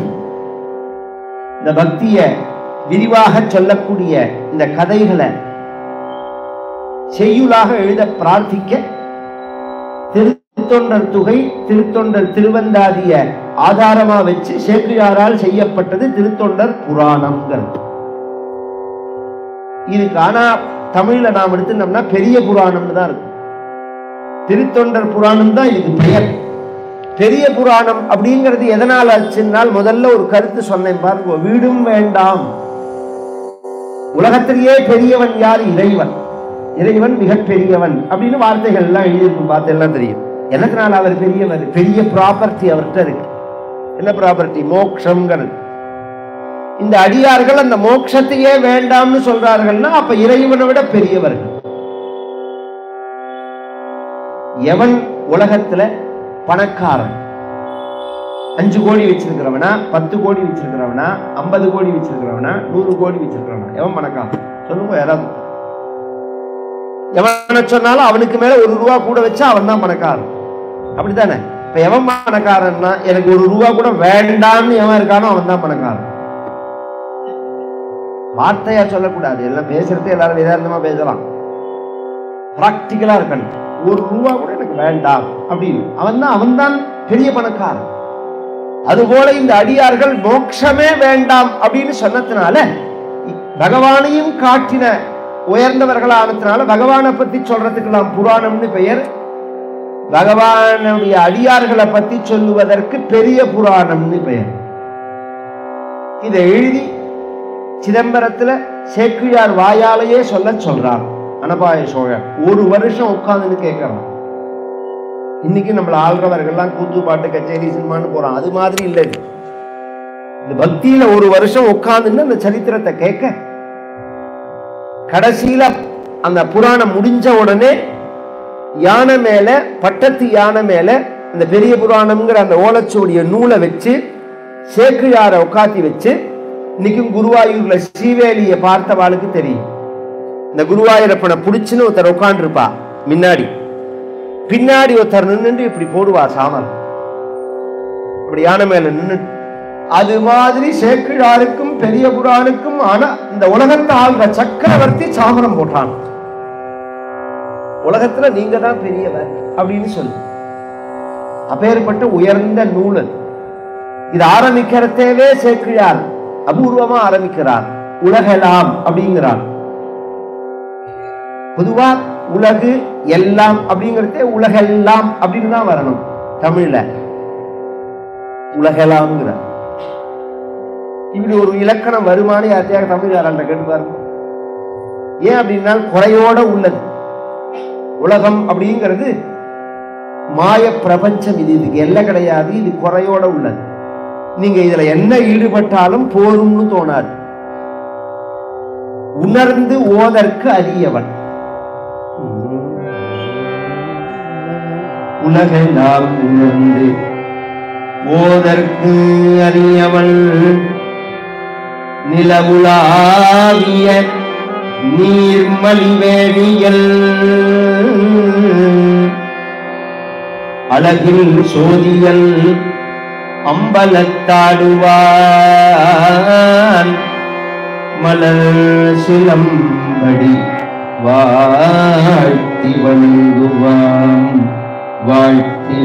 இந்த பக்திய விரிவாக சொல்லக்கூடிய இந்த கதைகளை செய்யுளாக எழுத பிரார்த்திக்க திருத்தொண்டர் துகை, திருத்தொண்டர் திருவந்தாதிய ஆதாரமா வச்சு சேக்கிழாரால் செய்யப்பட்டது திருத்தொண்டர் புராணங்கள். இதுக்கு ஆனா தமிழ்ல நாம் எடுத்துட்டோம்னா பெரிய புராணம்னு தான் இருக்கு. திருத்தொண்டர் புராணம் தான் இதுக்கு பெயர். பெரிய புராணம் அப்படிங்கிறது எதனால் ஆச்சுன்னால், முதல்ல ஒரு கருத்து சொன்னேன் பாருங்க. வீடும் வேண்டாம், உலகத்திலேயே பெரியவன் யார்? இறைவன். இறைவன் மிக பெரியவன் அப்படின்னு வார்த்தைகள் எல்லாம் எழுதியிருக்கும், பார்த்தெல்லாம் தெரியும். எனக்குனால அவர் பெரியவர். பெரிய ப்ராப்பர்ட்டி அவர்கிட்ட இருக்கு. என்ன ப்ராப்பர்ட்டி? மோட்சம்ங்கிறது. இந்த அடியார்கள் அந்த மோட்சத்தையே வேண்டாம்னு சொல்றார்கள்னா அப்ப இறைவனை விட பெரியவர்கள். எவன் உலகத்துல பணக்காரன்? 5 கோடி வச்சிருக்கிறவனா, 10 கோடி வச்சிருக்கிறவனா, 50 கோடி வச்சிருக்கிறவனா, 100 கோடி வச்சிருக்கிறவனா? எவன் பணக்காரன் சொல்லுங்க யாராவது? எவனை சொன்னாலும் அவனுக்கு மேல 1 ரூபா கூட வச்சா அவன் தான் பணக்காரன். அப்படித்தானே? இப்ப எவன் பணக்காரன்னா, எனக்கு 1 ரூபா கூட வேண்டாம்னு எவன் இருக்கானோ அவன் தான் பணக்காரன். வார்த்தையா சொல்லக்கூடாது, எல்லாம் பேசுறது எல்லாரும் வேதாந்தமா பேசலாம். பிராக்டிக்கலா இருக்கணும். 1 ரூபா கூட எனக்கு வேண்டாம் அப்படின்னு அவன் தான் பெரிய பணக்காரன். அதுபோல இந்த அடியார்கள் மோட்சமே வேண்டாம் அப்படின்னு சொன்னதுனால பகவானையும் காட்டின உயர்ந்தவர்களானதுனால பகவானை பத்தி சொல்றதுக்கெல்லாம் புராணம்னு பெயர். பகவானுடைய அடியார்களை பத்தி சொல்லுவதற்கு பெரிய புராணம்னு பெயர். இதை எழுதி சிதம்பரத்துல சேக்கிழார் வாயாலேயே சொல்றார் அனபாய சோழர். 1 வருஷம் உட்கார்ந்துன்னு கேட்கறான். இன்னைக்கு நம்மள ஆள்றவர்கள்லாம் கூத்து பாட்டு கச்சேரி சினிமான்னு போறான். அது மாதிரி இல்லை. இந்த பக்தியில 1 வருஷம் உட்கார்ந்துன்னு அந்த சரித்திரத்தை கேட்க, கடைசியில அந்த புராணம் முடிஞ்ச உடனே யானை மேல, பட்டத்து யானை மேல அந்த பெரிய புராணம்ங்கிற அந்த ஓலைச்சுவடிய நூலை வச்சு சேக்கிழார உட்காத்தி வச்சு, இன்னைக்கும் குருவாயூர்ல ஸ்ரீவேலிய பார்த்தவாளுக்கு தெரியும். இந்த குருவாயூரப்பனை பிடிச்சுன்னு ஒருத்தர் உட்காந்துருப்பா முன்னாடி, பின்னாடி ஒருத்தர் நின்று இப்படி போடுவா சாமல். அப்படி யானை மேல நின்று அது மாதிரி சேக்கிழாருக்கும் பெரிய புராணுக்கும் ஆனா இந்த உலகத்தை ஆள்ற சக்கரவர்த்தி சாமரம் போட்டான். உலகத்துல நீங்க தான் பெரியவர் அப்படின்னு சொல்லு. அப்பேற்பட்ட உயர்ந்த நூலன். இது ஆரம்பிக்கிறதேவே சேக்கிழார் அபூர்வமா ஆரம்பிக்கிறார். உலகெல்லாம் அப்படிங்கிறார். பொதுவா உலகு எல்லாம் அப்படிங்கிறதே உலகெல்லாம் அப்படின்னு தான் வரணும் தமிழ்ல. உலகெல்லாம்ங்கிறார். இப்படி ஒரு இலக்கணம் வருமானு யார்த்தையாக தமிழ்காரன் கேட்டு பாருங்க. ஏன் அப்படின்னா குறையோட உள்ளது. உலகம் அப்படிங்கிறது மாய பிரபஞ்சம். இதுக்கு எல்லாம் கிடையாது. இது குறையோட உள்ளது. நீங்க இதுல என்ன ஈடுபட்டாலும் போரும்னு தோணாது. உணர்ந்து ஓதற்கு அரியவன். உலகெல்லாம் உணர்ந்து ஓதற்கு அரியவன். நிலவுலாவிய நீர்மலிவேணியல் அழகில் சோதியல் அம்பலத்தாடுவான் மலர் சிலம்படி வாழ்த்தி வணங்குவான் வாழ்த்தி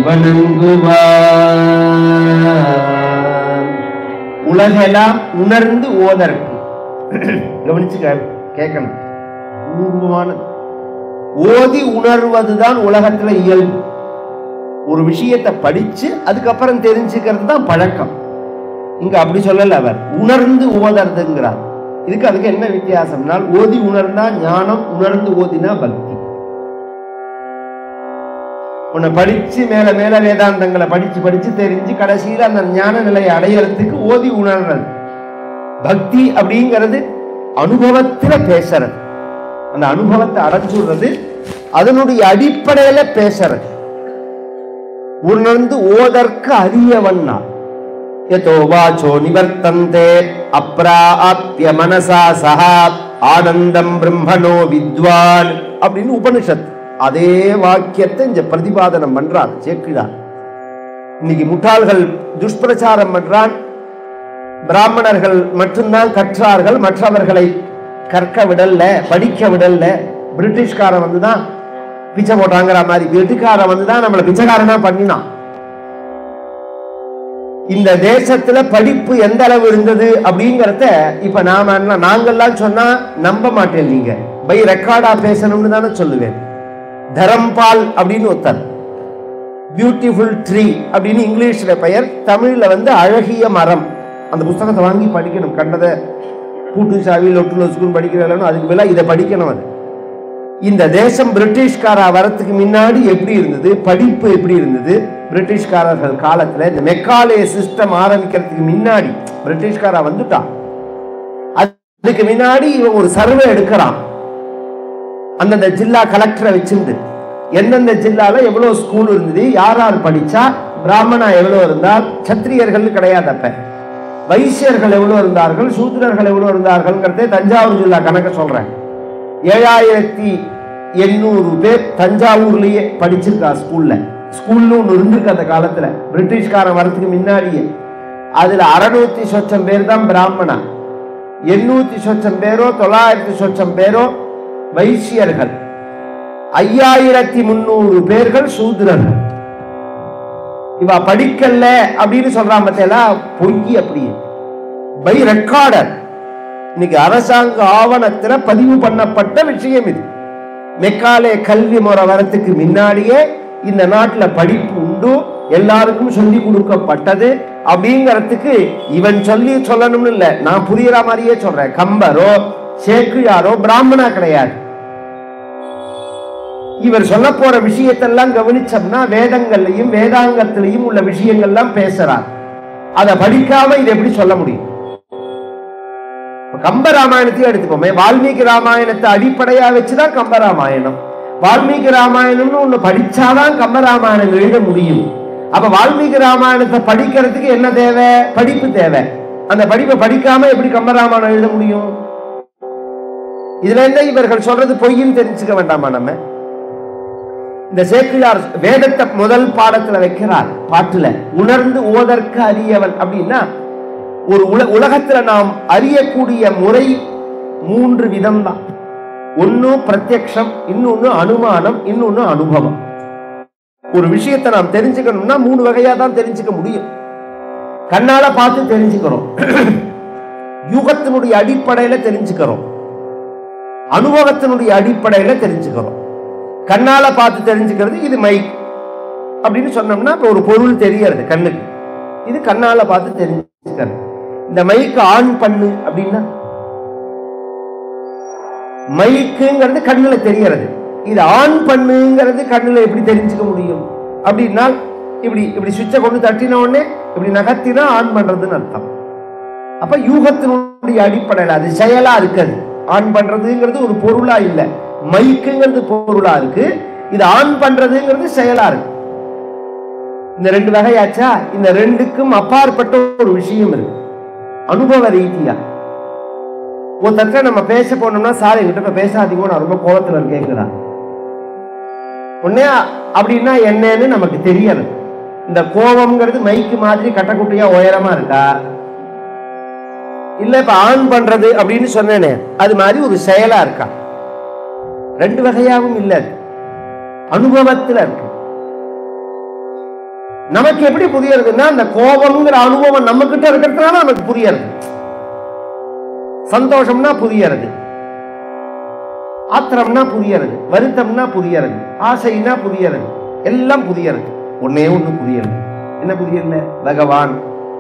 வணங்குவான். உலகெல்லாம் உணர்ந்து ஓதற்கு. கவனிச்சு கேட்கணும். பூர்வமானது. ஓதி உணர்வதுதான் உலகத்துல இயல்பு. ஒரு விஷயத்தை படிச்சு அதுக்கப்புறம் தெரிஞ்சுக்கிறது தான் பழக்கம். இங்க அப்படி சொல்லல அவர். உணர்ந்து ஓதறதுங்கிறார். இதுக்கு அதுக்கு என்ன வித்தியாசம்னா, ஓதி உணர்ந்தா ஞானம், உணர்ந்து ஓதினா பக்தி. உன்னை படிச்சு மேல மேல வேதாந்தங்களை படிச்சு படிச்சு தெரிஞ்சு கடைசியில அந்த ஞான நிலையை அடையறதுக்கு ஓதி உணர்றது. பக்தி அப்படிங்கிறது அனுபவத்துல பேசுறது. அந்த அனுபவத்தை அடைஞ்சுடுறது. அதனுடைய அடிப்படையில பேசுறது. உணர்ந்து ஓதற்கு அரியவன்னா யதோ வாசோ நிவர்த்தந்தே அப்ராப்ய மனசா சஹா ஆனந்தம் பிரம்மணோ வித்வான் அப்படின்னு உபனிஷத். அதே வாக்கியத்தை இங்க பிரதிபாதனம் பண்றார் சேக்கிழார். இன்னைக்கு முட்டாள்கள் துஷ்பிரச்சாரம் பண்றான். பிராமணர்கள் மட்டும்தான் கற்றார்கள், மற்றவர்களை கற்க விடல, படிக்க விடல. பிரிட்டிஷ்காரன் வந்துதான் பிச்சை போட்டாங்கிற மாதிரி. பிரிட்டிஷ்காரன் வந்துதான் நம்மளை பிச்சைக்காரனா பண்ணினான். இந்த தேசத்துல படிப்பு எந்த அளவு இருந்தது அப்படிங்கறத இப்ப நாங்கெல்லாம் சொன்னா நம்ப மாட்டேன். நீங்க பை ரெக்கார்டா பேசணும்னு தானே சொல்லுவேன். தரம்பால் அப்படின்னு ஒருத்தர், பியூட்டிஃபுல் ட்ரீ அப்படின்னு இங்கிலீஷ்ல பெயர், தமிழ்ல அழகிய மரம். அந்த புத்தகத்தை வாங்கி படிக்கணும். கண்டதை கூட்டு சாவி லொட்டு லொசுக்குன்னு படிக்கிறோம். அதுக்கு மேல இதை படிக்கணும். அது இந்த தேசம் பிரிட்டிஷ்காரா வரத்துக்கு முன்னாடி எப்படி இருந்தது, படிப்பு எப்படி இருந்தது, பிரிட்டிஷ்காரர்கள் காலத்துல இந்த மெக்காலே சிஸ்டம் ஆரம்பிக்கிறதுக்கு முன்னாடி பிரிட்டிஷ்காரா வந்துட்டான். அதுக்கு முன்னாடி இவன் ஒரு சர்வே எடுக்கிறான். அந்தந்த ஜில்லா கலெக்டரை வச்சிருந்து எந்தெந்த ஜில்லால எவ்வளவு ஸ்கூல் இருந்தது, யார் யார் படிச்சா, பிராமணா எவ்வளவு இருந்தால், சத்திரியர்கள் கிடையாது, அப்ப வைசியர்கள் எவ்வளவு இருந்தார்கள், சூத்திரர்கள் எவ்வளவு இருந்தார்கள். தஞ்சாவூர் ஜில்லா கணக்கு சொல்றேன். 7800 பேர் தஞ்சாவூர்லயே படிச்சிருக்கா ஸ்கூல்ல. ஸ்கூல்ல ஒண்ணு இருந்திருக்கு அந்த காலத்துல பிரிட்டிஷ்காரன் வரத்துக்கு முன்னாடியே. அதுல 600 சொச்சம் பேர் தான் பிராமணா, 800 சொச்சம் பேரோ 900 சொச்சம் பேரோ வைசியர்கள், 5300 பேர்கள் சூத்திரர்கள். இவ படிக்கல அப்படின்னு சொல்றான் பத்தியா, பொய். அப்படியே பை ரெக்கார்டர். இன்னைக்கு அரசாங்க ஆவணத்துல பதிவு பண்ணப்பட்ட விஷயம் இது. மெக்காலே கல்வி முறை வரத்துக்கு முன்னாடியே இந்த நாட்டுல படிப்பு உண்டு, எல்லாருக்கும் சொல்லி கொடுக்கப்பட்டது அப்படிங்கறதுக்கு இவன் சொல்லணும்னு இல்ல, நான் புரியுற மாதிரியே சொல்றேன். கம்பரோ சேக்கிழாரோ பிராமணா கிடையாது. இவர் சொல்ல போற விஷயத்தெல்லாம் கவனிச்சோம்னா வேதங்கள்லையும் வேதாங்கத்திலையும் உள்ள விஷயங்கள்லாம் பேசுறார். அதை படிக்காம இது எப்படி சொல்ல முடியும்? கம்ப ராமாயணத்தையும் எடுத்துக்கோமே. வால்மீகி ராமாயணத்தை அடிப்படையா வச்சுதான் கம்ப ராமாயணம். வால்மீகி ராமாயணம்னு ஒண்ணு படிச்சாதான் கம்ப ராமாயணம் எழுத முடியும். அப்ப வால்மீகி ராமாயணத்தை படிக்கிறதுக்கு என்ன தேவை? படிப்பு தேவை. அந்த படிப்பை படிக்காம எப்படி கம்ப ராமாயணம் எழுத முடியும்? இதுல என்ன இவர்கள் சொல்றது பொய்ன்னு தெரிஞ்சுக்க வேண்டாமா? நம்ம இந்த சேக்கிழார் வேதத்தை முதல் பாடத்துல வைக்கிறார். பாட்டுல உணர்ந்து ஓதற்கு அரியவன் அப்படின்னா ஒரு உலகத்துல நாம் அறியக்கூடிய முறை 3 விதம் தான். ஒன்னு பிரத்யக்ஷம், இன்னொன்னு அனுமானம், இன்னொன்னு அனுபவம். ஒரு விஷயத்தை நாம் தெரிஞ்சுக்கணும்னா 3 வகையா தான் தெரிஞ்சுக்க முடியும். கண்ணால பார்த்து தெரிஞ்சுக்கிறோம், யூகத்தினுடைய அடிப்படையில தெரிஞ்சுக்கிறோம், அனுபவத்தினுடைய அடிப்படையில தெரிஞ்சுக்கிறோம். கண்ணால பார்த்து தெரிஞ்சுக்கிறது, இது மைக் அப்படின்னு சொன்னோம்னா இப்ப ஒரு பொருள் தெரியறது கண்ணுக்கு, இது கண்ணால பார்த்து தெரிஞ்சுக்கிறது. இந்த மைக் ஆன் பண்ணு அப்படின்னா மைக்குங்கிறது கண்ணுல தெரியறது, இது ஆன் பண்ணுங்கிறது கண்ணுல எப்படி தெரிஞ்சுக்க முடியும் அப்படின்னா இப்படி இப்படி சுவிட்சை கொண்டு தட்டின உடனே இப்படி நகர்த்தினா ஆன் பண்றதுன்னு அர்த்தம். அப்ப யூகத்தினுடைய அடிப்படையில் அது செயலா இருக்குது. ஆன் பண்றதுங்கிறது ஒரு பொருளா இல்லை, மைக்குங்கிறது பொருளா இருக்கு, இது ஆன் பண்றதுங்கிறது செயலா இருக்கு. இந்த 2 வகையாச்சா. இந்த 2க்கும் அப்பாற்பட்ட ஒரு விஷயம் இருக்கு அனுபவ ரீதியா. ஒருத்தர் நம்ம பேச போனோம்னா சார் என்கிட்ட இப்ப பேசாதீங்க, நான் ரொம்ப கோபத்துல கேட்கிறா உடனே அப்படின்னா என்னன்னு நமக்கு தெரியாது. இந்த கோபம்ங்கிறது மைக்கு மாதிரி கட்டக்குட்டியா உயரமா இருக்கா, இல்ல இப்ப ஆன் பண்றது அப்படின்னு சொன்னேனே அது மாதிரி ஒரு செயலா இருக்கா? 2 வகையாவும் இல்ல, அனுபவத்துல இருக்கு. நமக்கு எப்படி புரியறதுன்னா அந்த கோபம்ங்கிற அனுபவம் நம்ம கிட்ட இருக்கிறதுனால நமக்கு புரியறது. சந்தோஷம்னா புரியறது, ஆத்திரம்னா புரியறது, வருத்தம்னா புரியறது, ஆசைனா புரியறது, எல்லாம் புரியறது. ஒன்னே ஒண்ணு புரியறது. என்ன புரியல? பகவான்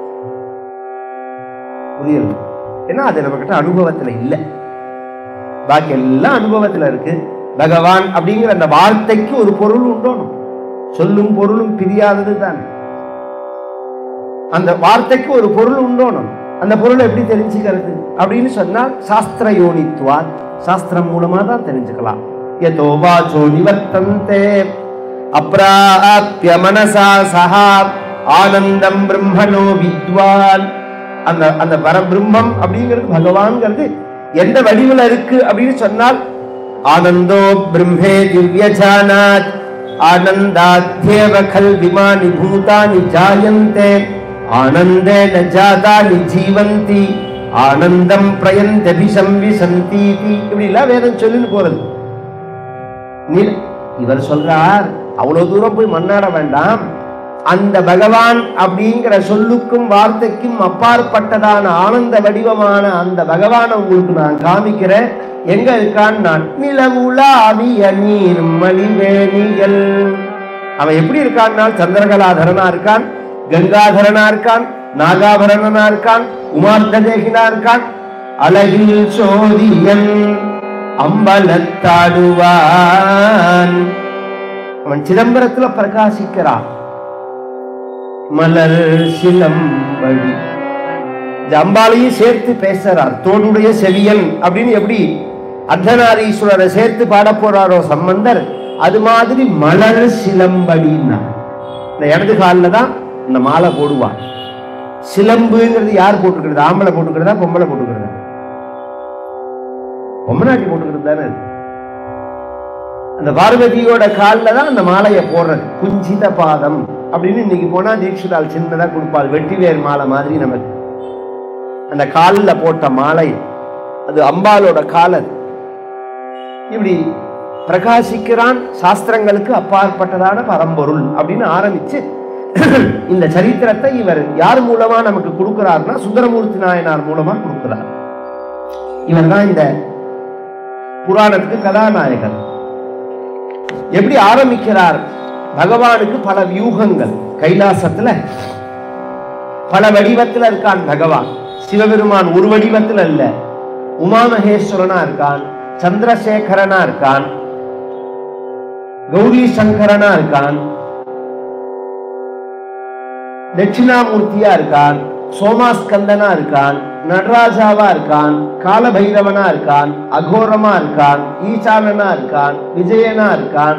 புரியறது. ஏன்னா அது நம்ம கிட்ட அனுபவத்துல இல்ல, பாக்கி எல்லாம் அனுபவத்துல இருக்கு. பகவான் அப்படிங்கிற அந்த வார்த்தைக்கு ஒரு பொருள் உண்டோணும், சொல்லும் பொருளும் பிரியாதது தானே. அந்த வார்த்தைக்கு ஒரு பொருள் உண்டோணும். அந்த பொருளை எப்படி தெரிஞ்சுக்கிறது அப்படின்னு சொன்னால் சாஸ்திர யோனித்வா, சாஸ்திரம் மூலமா தான் தெரிஞ்சுக்கலாம். யதோ வாசோ நிவர்த்தந்தே அப்ராப்ய மனசா சஹா ஆனந்தம் பிரம்மணோ வித்வான். அந்த அந்த பரபிரம்மம் அப்படிங்கிறது பகவான்ங்கிறது எந்த வடிவில் இருக்கு அப்படின்னு சொன்னால் ஆனந்தோ பிரம்மே திவ்யஜானாத் ஆனந்தாத்யேவ கல்விமானி பூதானி ஜாயந்தே ஆனந்தேன ஜாதானி ஜீவந்தி ஆனந்தம் பிரயந்தபிசம்விசந்தி. இப்படி எல்லாம் வேதம் சொல்லின்னு போறது. இவர் சொல்றார் அவ்வளவு தூரம் போய் மண்ணாட வேண்டாம், அந்த பகவான் அப்படிங்கிற சொல்லுக்கும் வார்த்தைக்கும் அப்பாற்பட்டதான ஆனந்த வடிவமான அந்த பகவானை உங்களுக்கு நான் காமிக்கிறேன். எங்க இருக்கான்? நான் நிலவுலாவிய நீர் மணிவேணிகள். அவன் எப்படி இருக்கான்னா சந்திரகலாதரனா இருக்கான், கங்காதரனா இருக்கான், நாகாபரணனா இருக்கான், உமார்த்ததேகினா இருக்கான், அழகில் சோதியன் அம்பலத்தாடுவான். அவன் சிதம்பரத்துல பிரகாசிக்கிறான். மலர் சிலம்படி அம்பாலையும் சேர்த்து பேசுறார். தோடுடைய செவியன் அப்படின்னு எப்படி அர்த்தநாரீஸ்வரரை சேர்த்து பாட போறாரோ சம்பந்தர், அது மாதிரி மலர் சிலம்படின்னா இந்த இடது காலில் தான் இந்த மாலை போடுவான். சிலம்புங்கிறது யார் போட்டுக்கிறது? ஆம்பளை போட்டுக்கிறதா பொம்பளை போட்டுக்கிறதா? பொம்மநாட்டி போட்டுக்கிறது தானே. அந்த பார்வதியோட காலில் தான் அந்த மாலையை போடுறது. குஞ்சித பாதம் அப்படின்னு இன்னைக்கு போனா தீட்சிதால் சின்னதா கொடுப்பாள், வெட்டிவேர் மாலை மாதிரி. நமக்கு அந்த காலில் போட்ட மாலை அது அம்பாலோட கால். இப்படி பிரகாசிக்கிறான். சாஸ்திரங்களுக்கு அப்பாற்பட்டதான பரம்பொருள் அப்படின்னு ஆரம்பிச்சு இந்த சரித்திரத்தை இவர் யார் மூலமா நமக்கு கொடுக்கிறார்னா சுந்தரமூர்த்தி நாயனார் மூலமா கொடுக்கிறார். இவர் தான் இந்த புராணத்துக்கு கதாநாயகர். எப்படி ஆரம்பிக்கிறார்? பகவானுக்கு பல வியூகங்கள். கைலாசத்துல பல வடிவத்துல இருக்கான் பகவான். சிவபெருமான் ஒரு வடிவத்துல இல்ல, உமாமகேஸ்வரனா இருக்கான், சந்திரசேகரனா இருக்கான், கௌரி சங்கரனா இருக்கான், தட்சிணாமூர்த்தியா இருக்கான், சோமாஸ்கந்தனா இருக்கான், நடராஜாவா இருக்கான், காலபைரவனா இருக்கான், அகோரமா இருக்கான், ஈசானனா இருக்கான், விஜயனா இருக்கான்,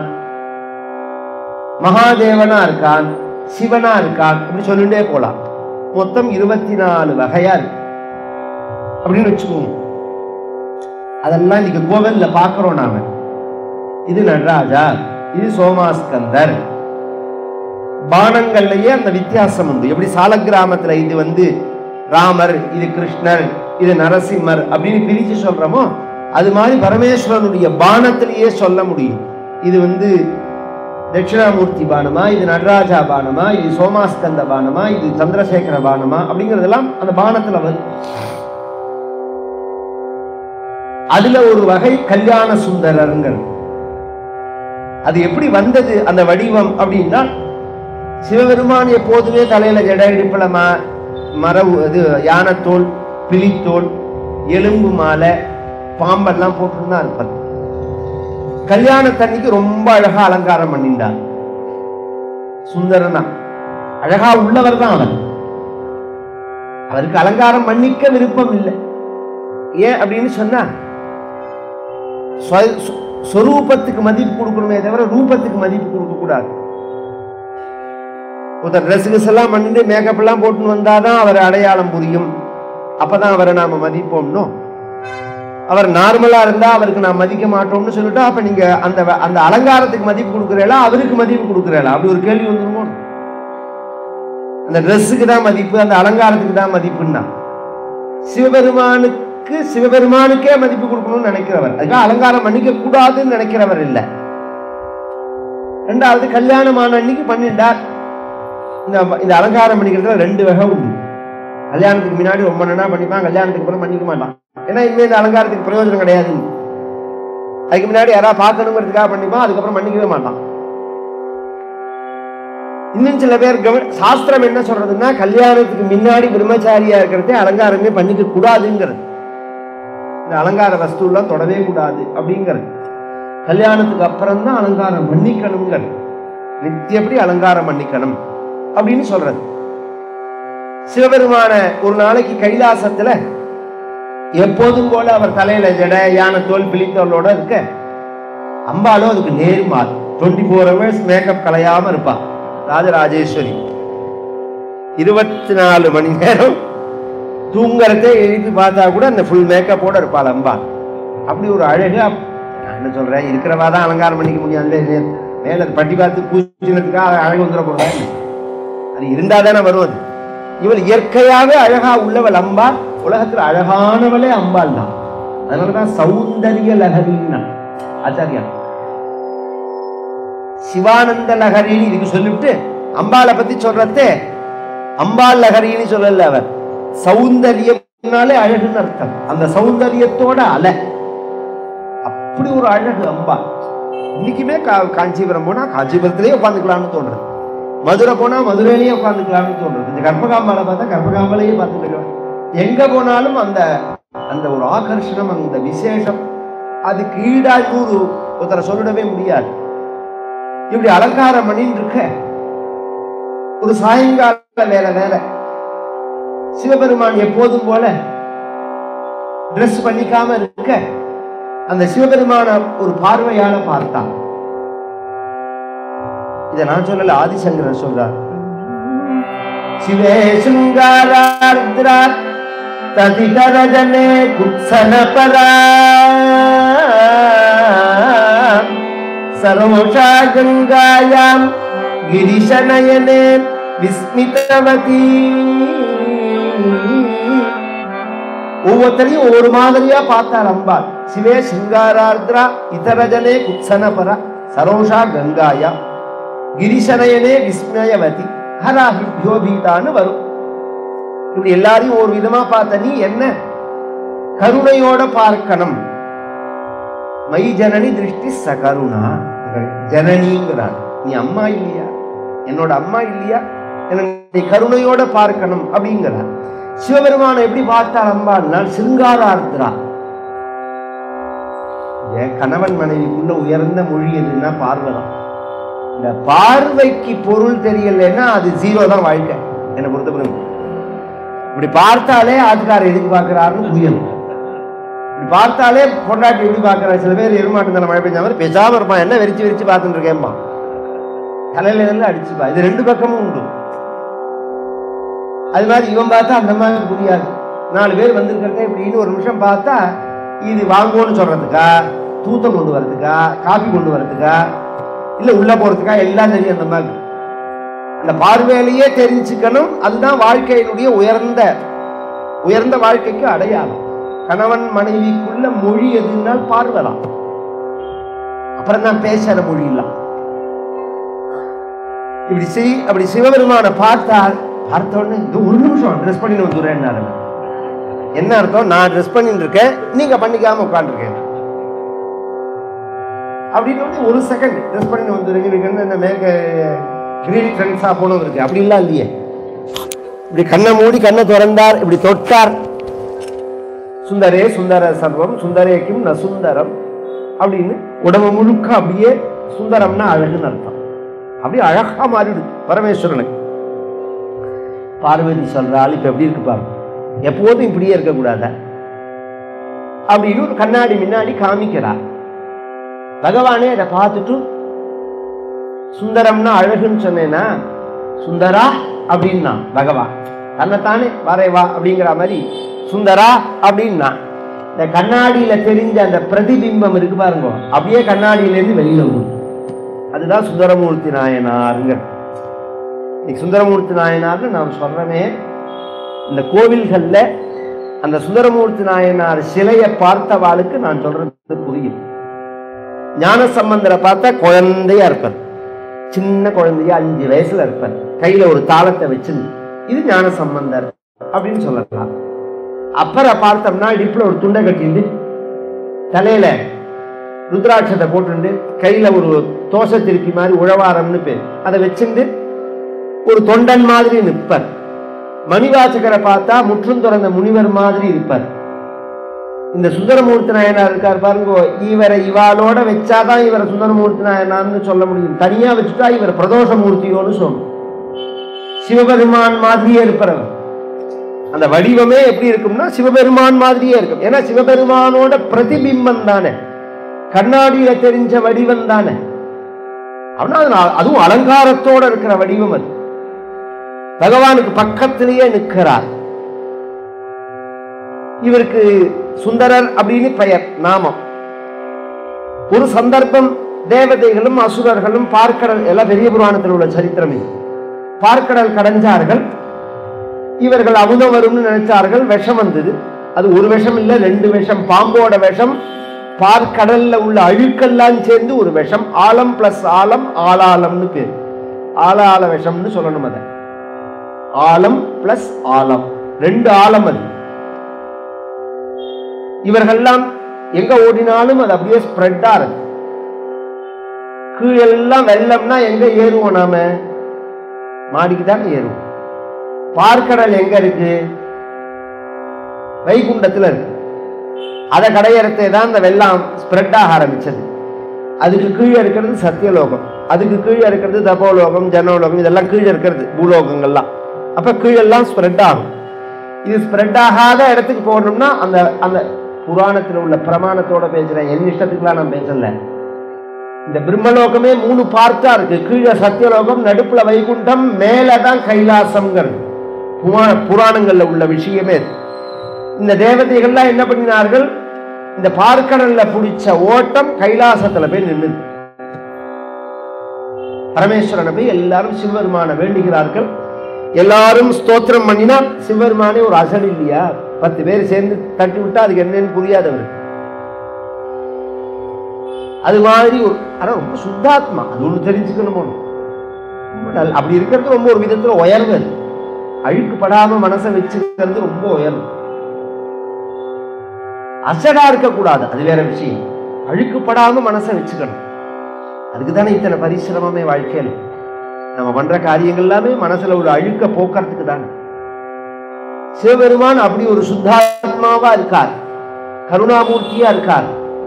மகாதேவனா இருக்கான், சிவனா இருக்கான். அப்படி சொல்லிட்டே போலாம். மொத்தம் 24 வகையா இருக்கு அப்படின்னு வச்சுக்கோங்க. அதெல்லாம் இன்னைக்கு கோவில்ல பாக்குறோம் நாம. இது நடராஜா, இது சோமாஸ்கந்தர். பானங்கள்லயே அந்த வித்தியாசம் உண்டு. எப்படி சாலக்கிராமத்துல இது ராமர், இது கிருஷ்ணர், இது நரசிம்மர் அப்படின்னு பிரிச்சு சொல்றோமோ அது மாதிரி பரமேஸ்வரனுடைய பானத்திலேயே சொல்ல முடியும். இது தட்சிணாமூர்த்தி பானமா, இது நடராஜா பானமா, இது சோமாஸ்கந்த பானமா, இது சந்திரசேகர பானமா அப்படிங்கிறதெல்லாம் அந்த பானத்துல வரும். அதுல ஒரு வகை கல்யாண சுந்தரர்கள். அது எப்படி வந்தது அந்த வடிவம் அப்படின்னா, சிவபெருமான் எப்போதுமே தலையில ஜட, இடுப்புல மரவு யானத்தோல், பிலித்தோல், எலும்பு மாலை, பாம்பெல்லாம் போட்டுதான் இருப்பார். கல்யாணத்தன்னைக்கு ரொம்ப அழகா அலங்காரம் பண்ணிட்டார். சுந்தரனா அழகா உள்ளவர் தான் அவர். அவருக்கு அலங்காரம் பண்ணிக்க விருப்பம் இல்லை. ஏன் அப்படின்னு சொன்னா, ஸ்வரூபத்துக்கு மதிப்பு கொடுக்கணுமே தவிர ரூபத்துக்கு மதிப்பு கொடுக்க கூடாது. ஒருத்தர் ட்ரெஸ் எல்லாம் பண்ணிட்டு மேக்கப் எல்லாம் போட்டுன்னு வந்தாதான் அவர் அடையாளம் புரியும். அப்பதான் அவரை நாம மதிப்போம்னோ. அவர் நார்மலா இருந்தா அவருக்கு நான் மதிக்க மாட்டோம்னு சொல்லிட்டா, அப்ப நீங்க அந்த அலங்காரத்துக்கு மதிப்பு கொடுக்குறீங்களா, அவருக்கு மதிப்பு கொடுக்குறீங்களா? அப்படி ஒரு கேள்வி வந்துருமோ. அந்த ட்ரெஸ்ஸுக்கு தான் மதிப்பு, அந்த அலங்காரத்துக்கு தான் மதிப்புன்னா, சிவபெருமானுக்கே மதிப்பு கொடுக்கணும்னு நினைக்கிறவர். அதுக்காக அலங்காரம் பண்ணிக்க கூடாதுன்னு நினைக்கிறவர் இல்லை. ரெண்டாவது, கல்யாணமான அன்னைக்கு பண்ணிட்டார். இந்த அலங்காரம் பண்ணிக்கிறதுல ரெண்டு வகை உண்டு. கல்யாணத்துக்கு முன்னாடி ரொம்ப நல்லா பண்ணிப்பான், கல்யாணத்துக்கு அப்புறம் பண்ணிக்க மாட்டான். ஏன்னா இனிமே இந்த அலங்காரத்துக்கு பிரயோஜனம் கிடையாது. அதுக்கு முன்னாடி யாராவது பார்க்கணுங்கிறதுக்காக பண்ணிப்பான், அதுக்கப்புறம் பண்ணிக்கவே மாட்டான். இன்னும் சில பேர் சாஸ்திரம் என்ன சொல்றதுன்னா, கல்யாணத்துக்கு முன்னாடி பிரம்மச்சாரியா இருக்கிறதே அலங்காரமே பண்ணிக்க கூடாதுங்கிறது. இந்த அலங்கார வஸ்து எல்லாம் தொடவே கூடாது அப்படிங்கிறது. கல்யாணத்துக்கு அப்புறம் தான் அலங்காரம் பண்ணிக்கணுங்கிறது. நித்தியப்படி அலங்காரம் பண்ணிக்கணும் அப்படின்னு சொல்றது. சிவபெருமான ஒரு நாளைக்கு கைலாசத்துல எப்போதும் போல அவர் தலையில ஜட, யானத்தோல், பிலித்தோலோட இருக்க, அம்பாலும் அதுக்கு நேர்மாறு 24 hours மேக்கப் கலையாம இருப்பா. ராஜராஜேஸ்வரி 24 மணி நேரம் தூங்கறதே எழுதி பார்த்தா கூட அந்த ஃபுல் மேக்கப்போட இருப்பாள் அம்பா. அப்படி ஒரு அழகு. நான் என்ன சொல்றேன், இருக்கிறவா தான் அலங்காரம் பண்ணிக்க முடியாது. மேல பட்டி பார்த்து பூச்சினதுக்காக அழகு வந்துட போறேன். அது இருந்தாதானே வருவது. இவள் இயற்கையாவே அழகா உள்ளவள் அம்பாள். உலகத்துல அழகானவளே அம்பாள் தான். அதனாலதான் சௌந்தரிய லகரின்னா ஆச்சாரியா சிவானந்த லகரின்னு இதுக்கு சொல்லிவிட்டு அம்பாளை பத்தி சொல்றதே அம்பாள் லகரின்னு சொல்லல. அவர் சௌந்தரியம்னாலே அழகுன்னு அர்த்தம். அந்த சௌந்தரியத்தோட அலை அப்படி ஒரு அழகு அம்பாள். இன்னைக்குமே காஞ்சிபுரம் போனா காஞ்சிபுரத்திலேயே உட்காந்துக்கலாம்னு தோன்றது. மதுரை போனா மதுரையிலேயே உட்காந்துக்கலாம்னு தோன்றது. இந்த கற்பகாம்பாலை பார்த்தா கற்பகாம்பாலையே பார்த்துக்கலாம். எங்க போனாலும் அந்த அந்த ஒரு ஆகர்ஷணம், அந்த விசேஷம், அதுக்கு ஈடா ஒருத்தரை சொல்லிடவே முடியாது. இப்படி அலங்காரம் பண்ணிட்டு இருக்க ஒரு சாயங்கால வேலை சிவபெருமான் எப்போதும் போல ட்ரெஸ் பண்ணிக்காம இருக்க, அந்த சிவபெருமான ஒரு பார்வையால பார்த்தான். இதை நான் சொல்லல, ஆதிசங்கரர் சொல்றார். சிவே சிங்காரார்த்ரா ததிகரஜனே குத்சனபரா சரோஷா கங்காயாம் கிரிஷநயனே விஸ்மிதவதி. ஒவ்வொருத்தரையும் ஒவ்வொரு மாதிரியா பார்த்தார் அம்பாள். சிவே சிங்காரார்த்ரா இதரஜனே குத்சனபரா சரோஷா கங்காயாம் கிரிஷநயனே விஸ்மயவதி ஹராஹிப்யோ பீதான்னு வரும். இப்படி எல்லாரையும் ஒரு விதமா பார்த்த நீ என்ன கருணையோட பார்க்கணும். மை ஜனனி திருஷ்டி சகருணா. ஜனனிங்கிறார். நீ அம்மா இல்லையா, என்னோட அம்மா இல்லையா, என்னை கருணையோட பார்க்கணும் அப்படிங்கிறார். சிவபெருமானை எப்படி பார்த்தார் அம்பாள்னா சிங்காரார்த்ரா. கணவன் மனைவிக்குள்ள உயர்ந்த மொழி எதுன்னா பார்வைதான். இந்த பார்வைக்கு பொருள் தெரியலன்னா அது 0 தான் வாழ்க்கை. என்னை பொறுத்தவரைக்கும் இப்படி பார்த்தாலே ஆத்துக்காரர் எதுக்கு பார்க்கிறாருன்னு புரியணும். இப்படி பார்த்தாலே பொண்டாட்டி எப்படி பார்க்கிறாரு. சில பேர் எருமாட்டு மழை பெஞ்ச மாதிரி பேசாம இருப்பான். என்ன வெறிச்சு வெறிச்சு பார்த்துட்டு இருக்கேன்பா, தலையில எல்லாம் அடிச்சுப்பா. இது 2 பக்கமும் உண்டு. அது மாதிரி இவன் பார்த்தா அந்த மாதிரி புரியாது. 4 பேர் வந்திருக்கிறதே இப்படின்னு ஒரு நிமிஷம் பார்த்தா இது வாங்குவோன்னு சொல்றதுக்கா, தூத்தம் கொண்டு வர்றதுக்கா, காபி கொண்டு வர்றதுக்கா, இல்ல உள்ள போறதுக்கா, எல்லாம் தெரியும். அந்த மாதிரி அந்த பார்வையிலேயே தெரிஞ்சுக்கணும். அதுதான் வாழ்க்கையினுடைய உயர்ந்த உயர்ந்த வாழ்க்கைக்கு அடையாளம். கணவன் மனைவிக்குள்ள மொழி எதுனால் பார்வலாம், அப்புறம் தான் பேசுற மொழி இல்ல. அப்படி சிவபெருமான பார்த்தால் பார்த்தோன்னு இது ஒரு நிமிஷம் ட்ரெஸ் பண்ணி வந்துடுறேன். என்ன அர்த்தம்? நான் ட்ரெஸ் பண்ணிட்டு இருக்கேன், நீங்க பண்ணிக்காம உட்காந்துருக்கேன் அப்படின்னு ஒரு செகண்ட் ட்ரெஸ் பண்ணி வந்துருங்க. இந்த மேக கிரீன் ஃப்ரெண்ட்ஸா போனது இருக்கு, அப்படிலாம் இல்லையே. இப்படி கண்ணை மூடி கண்ணை திறந்தார், இப்படி தொட்டார். சுந்தரே சுந்தர சர்வம் சுந்தரேக்கும் ந சுந்தரம் அப்படின்னு உடம்பு முழுக்க அப்படியே சுந்தரம்னா அழகுன்னு அர்த்தம். அப்படியே அழகா மாறிடுது பரமேஸ்வரனுக்கு. பார்வதி சொல்றாள், இப்ப எப்படி இருக்கு பாருங்க, எப்போதும் இப்படியே இருக்கக்கூடாத அப்படின்னு ஒரு கண்ணாடி முன்னாடி காமிக்கிறார். பகவானே அதை பார்த்துட்டு சுந்தரம்னா அழகுன்னு சொன்னேன்னா சுந்தரா அப்படின்னா பகவான் தன்னைத்தானே வரைவா அப்படிங்கிற மாதிரி சுந்தரா அப்படின்னா இந்த கண்ணாடியில தெரிஞ்ச அந்த பிரதிபிம்பம் இருக்கு பாருங்க, அப்படியே கண்ணாடியிலேருந்து வெளியில வரும். அதுதான் சுந்தரமூர்த்தி நாயனாருங்க. சுந்தரமூர்த்தி நாயனார்னு நாம் சொல்றமே, இந்த கோவில்கள்ல அந்த சுந்தரமூர்த்தி நாயனார் சிலையை பார்த்தவாளுக்கு நான் சொல்றது புரியும். ஞானசம்பந்தரை பார்த்தா குழந்தையா இருப்பார், சின்ன குழந்தையா 5 வயசுல இருப்பார், கையில ஒரு தாளத்தை வச்சு இது ஞானசம்பந்தர் அப்படின்னு சொல்லலாம். அப்புறம் பார்த்தோம்னா இடுப்புல ஒரு துண்டை கட்டிட்டு தலையில ருத்ராட்சத்தை போட்டு கையில ஒரு தோசை திருப்பி மாதிரி உழவாரம்னு பேர் அதை வச்சுட்டு ஒரு தொண்டன் மாதிரி நிற்பார். மணிவாசகரை பார்த்தா முற்றும் துறந்த முனிவர் மாதிரி இருப்பார். இந்த சுந்தரமூர்த்தி நாயனார் இருக்கார் பாருங்க, இவரை இவாளோட வச்சாதான் இவரை சுந்தரமூர்த்தி நாயனார்னு சொல்ல முடியும். தனியா வச்சுட்டா இவர் பிரதோஷமூர்த்தியோன்னு சொல்லணும். சிவபெருமான் மாதிரியே இருப்பவர். அந்த வடிவமே எப்படி இருக்கும்னா சிவபெருமான் மாதிரியே இருக்கும். ஏன்னா சிவபெருமானோட பிரதிபிம்பம் தானே, கண்ணாடியில தெரிஞ்ச வடிவம் தானே. அதுவும் அலங்காரத்தோட இருக்கிற வடிவம் அது. பகவானுக்கு பக்கத்திலேயே நிற்கிறார். இவருக்கு சுந்தரர் அப்படின்னு பெயர், நாமம். ஒரு சந்தர்ப்பம் தேவதைகளும் அசுரர்களும் பார்க்கடல், எல்லாம் பெரிய புராணத்தில் உள்ள சரித்திரம் இது, பார்க்கடல் கடைஞ்சார்கள். இவர்கள் அமுதம் வரும்னு நினைச்சார்கள், விஷம் வந்தது. அது ஒரு விஷம் இல்ல, 2 விஷம், பாம்போட விஷம், பார்க்கடல்ல உள்ள அழுக்கெல்லாம் சேர்ந்து ஒரு விஷம். ஆலம் பிளஸ் ஆலம், ஆளாலம்னு பேர். ஆளால விஷம்னு சொல்லணும். அத ஆலம் பிளஸ் ஆலம், 2 ஆலம். அது இவர்கள்லாம் எங்க ஓடினாலும் அது அப்படியே ஸ்ப்ரெட் ஆகுது. கீழெல்லாம் வெள்ளம்னா எங்க ஏறுவோம்? நாம மாடிக்கு தான் ஏறுவோம். பார்க்கடல் எங்க இருக்கு? வைகுண்டத்துல இருக்கு. அதை கடையறத்தை தான் இந்த வெள்ளம் ஸ்ப்ரெட் ஆக ஆரம்பிச்சது. அதுக்கு கீழே இருக்கிறது சத்தியலோகம், அதுக்கு கீழே இருக்கிறது தபோலோகம், ஜனோலோகம், இதெல்லாம் கீழே இருக்கிறது பூலோகங்கள்லாம். அப்ப கீழெல்லாம் ஸ்ப்ரெட் ஆகும். இது ஸ்ப்ரெட் ஆகாத இடத்துக்கு போகணும்னா அந்த அந்த புராணத்தில் உள்ள பிரமாணத்தோட பேசுறேன், என் இஷ்டத்துக்குலாம் நான் பேசல. இந்த பிரம்மலோகமே 3 பார்ட்டா இருக்கு. கீழே சத்தியலோகம், நடுப்புல வைகுண்டம், மேலதான் கைலாசம்ங்கிறது புராணங்கள்ல உள்ள விஷயமே. இந்த தேவதைகள்லாம் என்ன பண்ணினார்கள்? இந்த பார்க்கடல்ல பிடிச்ச ஓட்டம் கைலாசத்துல போய் நின்று பரமேஸ்வரனை போய் எல்லாரும் சிவபெருமான வேண்டுகிறார்கள். எல்லாரும் ஸ்தோத்திரம் பண்ணினா சிவபெருமானே ஒரு அசல் இல்லையா? 10 பேர் சேர்ந்து தட்டி விட்டா அதுக்கு என்னன்னு புரியாதவர். அது மாதிரி ஆனா ரொம்ப சுத்தாத்மா, அது ஒண்ணு தெரிஞ்சுக்கணும். அப்படி இருக்கிறது ரொம்ப ஒரு விதத்துல உயர்வு. அழுக்குப்படாம மனசை வச்சுக்கிறது ரொம்ப உயர்வு. அசடா இருக்கக்கூடாது, அது வேற விஷயம். அழுக்குப்படாம மனசை வச்சுக்கணும். அதுக்குதானே இத்தனை பரிசிரமமே வாழ்க்கையில. நம்ம பண்ற காரியங்கள் எல்லாமே மனசுல ஒரு அழுக்க போக்குறதுக்கு தானே. சிவபெருமான் அப்படி ஒரு சுத்தாத்மாவா இருக்கார், கருணாமூர்த்தியா இருக்கார்.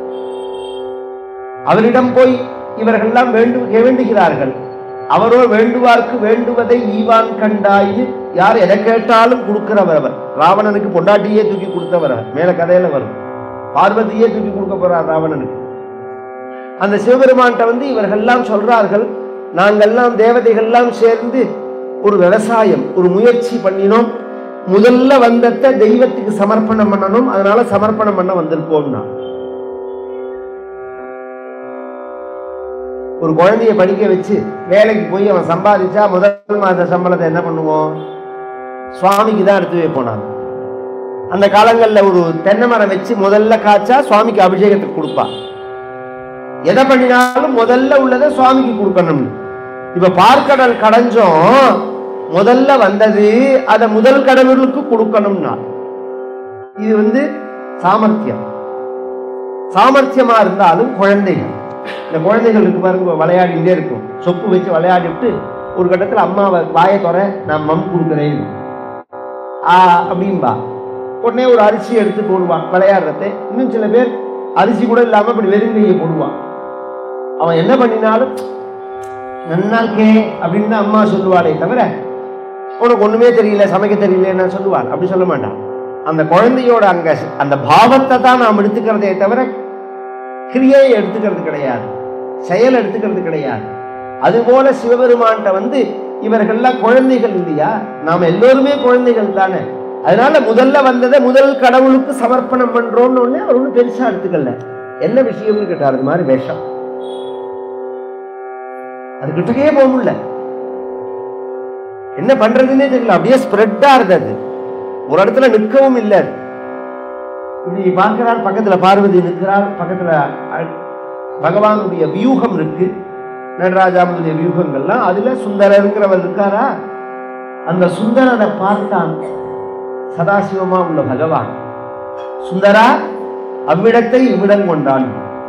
அவரிடம் போய் இவர்கள்லாம் வேண்டுகிறார்கள். அவரோ வேண்டுவார்க்கு வேண்டுவதை ஈவான் கண்டாயின்னு, யார் எதை கேட்டாலும் கொடுக்கிறவர் அவர். ராவணனுக்கு பொண்டாட்டியே தூக்கி கொடுத்தவர் அவர், மேல கதையில வரும். பார்வதியே தூக்கி கொடுக்க போறார் ராவணனுக்கு. அந்த சிவபெருமான்கிட்ட இவர்கள்லாம் சொல்றார்கள், நாங்கள்லாம் தேவதைகள்லாம் சேர்ந்து ஒரு விவசாயம், ஒரு முயற்சி பண்ணினோம். முதல்ல வந்தத்தை தெய்வத்துக்கு சமர்ப்பணம் பண்ணணும், அதனால சமர்ப்பணம் பண்ண வந்திருப்போம்னா. ஒரு குழந்தைய படிக்க வச்சு வேலைக்கு போய் அவன் சம்பாதிச்சா முதல் மாத சம்பளத்தை என்ன பண்ணுவோம்? சுவாமிக்கு தான் எடுத்து வைப்போம். அந்த காலங்கள்ல ஒரு தென்னை மரம் வச்சு முதல்ல காய்ச்சா சுவாமிக்கு அபிஷேகத்துக்கு கொடுப்பா. எதை பண்ணினாலும் முதல்ல உள்ளதை சுவாமிக்கு கொடுக்கணும். இப்ப பார்க்கடல் கடைஞ்சோம், முதல்ல வந்தது அதை முதல் கடவுளுக்கு கொடுக்கணும்னா இது சாமர்த்தியம். சாமர்த்தியமா இருந்தாலும் குழந்தைகள், இந்த குழந்தைகள் இருக்கு பாருங்க, விளையாடிட்டே இருக்கும். சொப்பு வச்சு விளையாடிட்டு ஒரு கட்டத்தில் அம்மாவை வாயை தோற நான் மம் கொடுக்குறேன் அப்படின்பா. உடனே ஒரு அரிசி எடுத்து போடுவான் விளையாடுறத. இன்னும் சில பேர் அரிசி கூட இல்லாம அப்படி வெறுங்கையை போடுவான். அவன் என்ன பண்ணினாலும் நன்னா இருக்கே அப்படின்னு அம்மா சொல்லுவாளே தவிர உனக்கு ஒண்ணுமே தெரியல சமைக்க தெரியலன்னு சொல்லுவாள். அப்படி சொல்ல மாட்டான். அந்த குழந்தையோட அங்க அந்த பாவத்தை தான் நாம் எடுத்துக்கிறதே தவிர கிரியை எடுத்துக்கிறது கிடையாது, செயல் எடுத்துக்கிறது கிடையாது. அதுபோல சிவபெருமான்கிட்ட இவர்கள்லாம் குழந்தைகள் இல்லையா? நாம எல்லோருமே குழந்தைகள் தானே. அதனால முதல்ல வந்ததை முதல் கடவுளுக்கு சமர்ப்பணம் பண்றோம்னு ஒண்ணு அவர் ஒன்றும் பெருசா எடுத்துக்கல. என்ன விஷயம்னு கேட்டார். அது மாதிரி வேஷம் அது கிட்டக்கே போக முடியல, என்ன பண்றதுன்னே தெரியல, அப்படியே ஸ்ப்ரெட்டா இருந்தது, ஒரு இடத்துல நிற்கவும் இல்லை. இப்படி பார்க்கிறார், பக்கத்துல பார்வதி நிற்கிறார், பக்கத்துல பகவானுடைய வியூகம் இருக்கு, நடராஜாவுடைய வியூகங்கள்லாம். அதுல சுந்தரங்கிறவர் இருக்காரா? அந்த சுந்தரனை பார்த்தான் சதாசிவமா உள்ள பகவான். சுந்தரா அவ்விடத்தை இவ்விடம் கொண்டான்.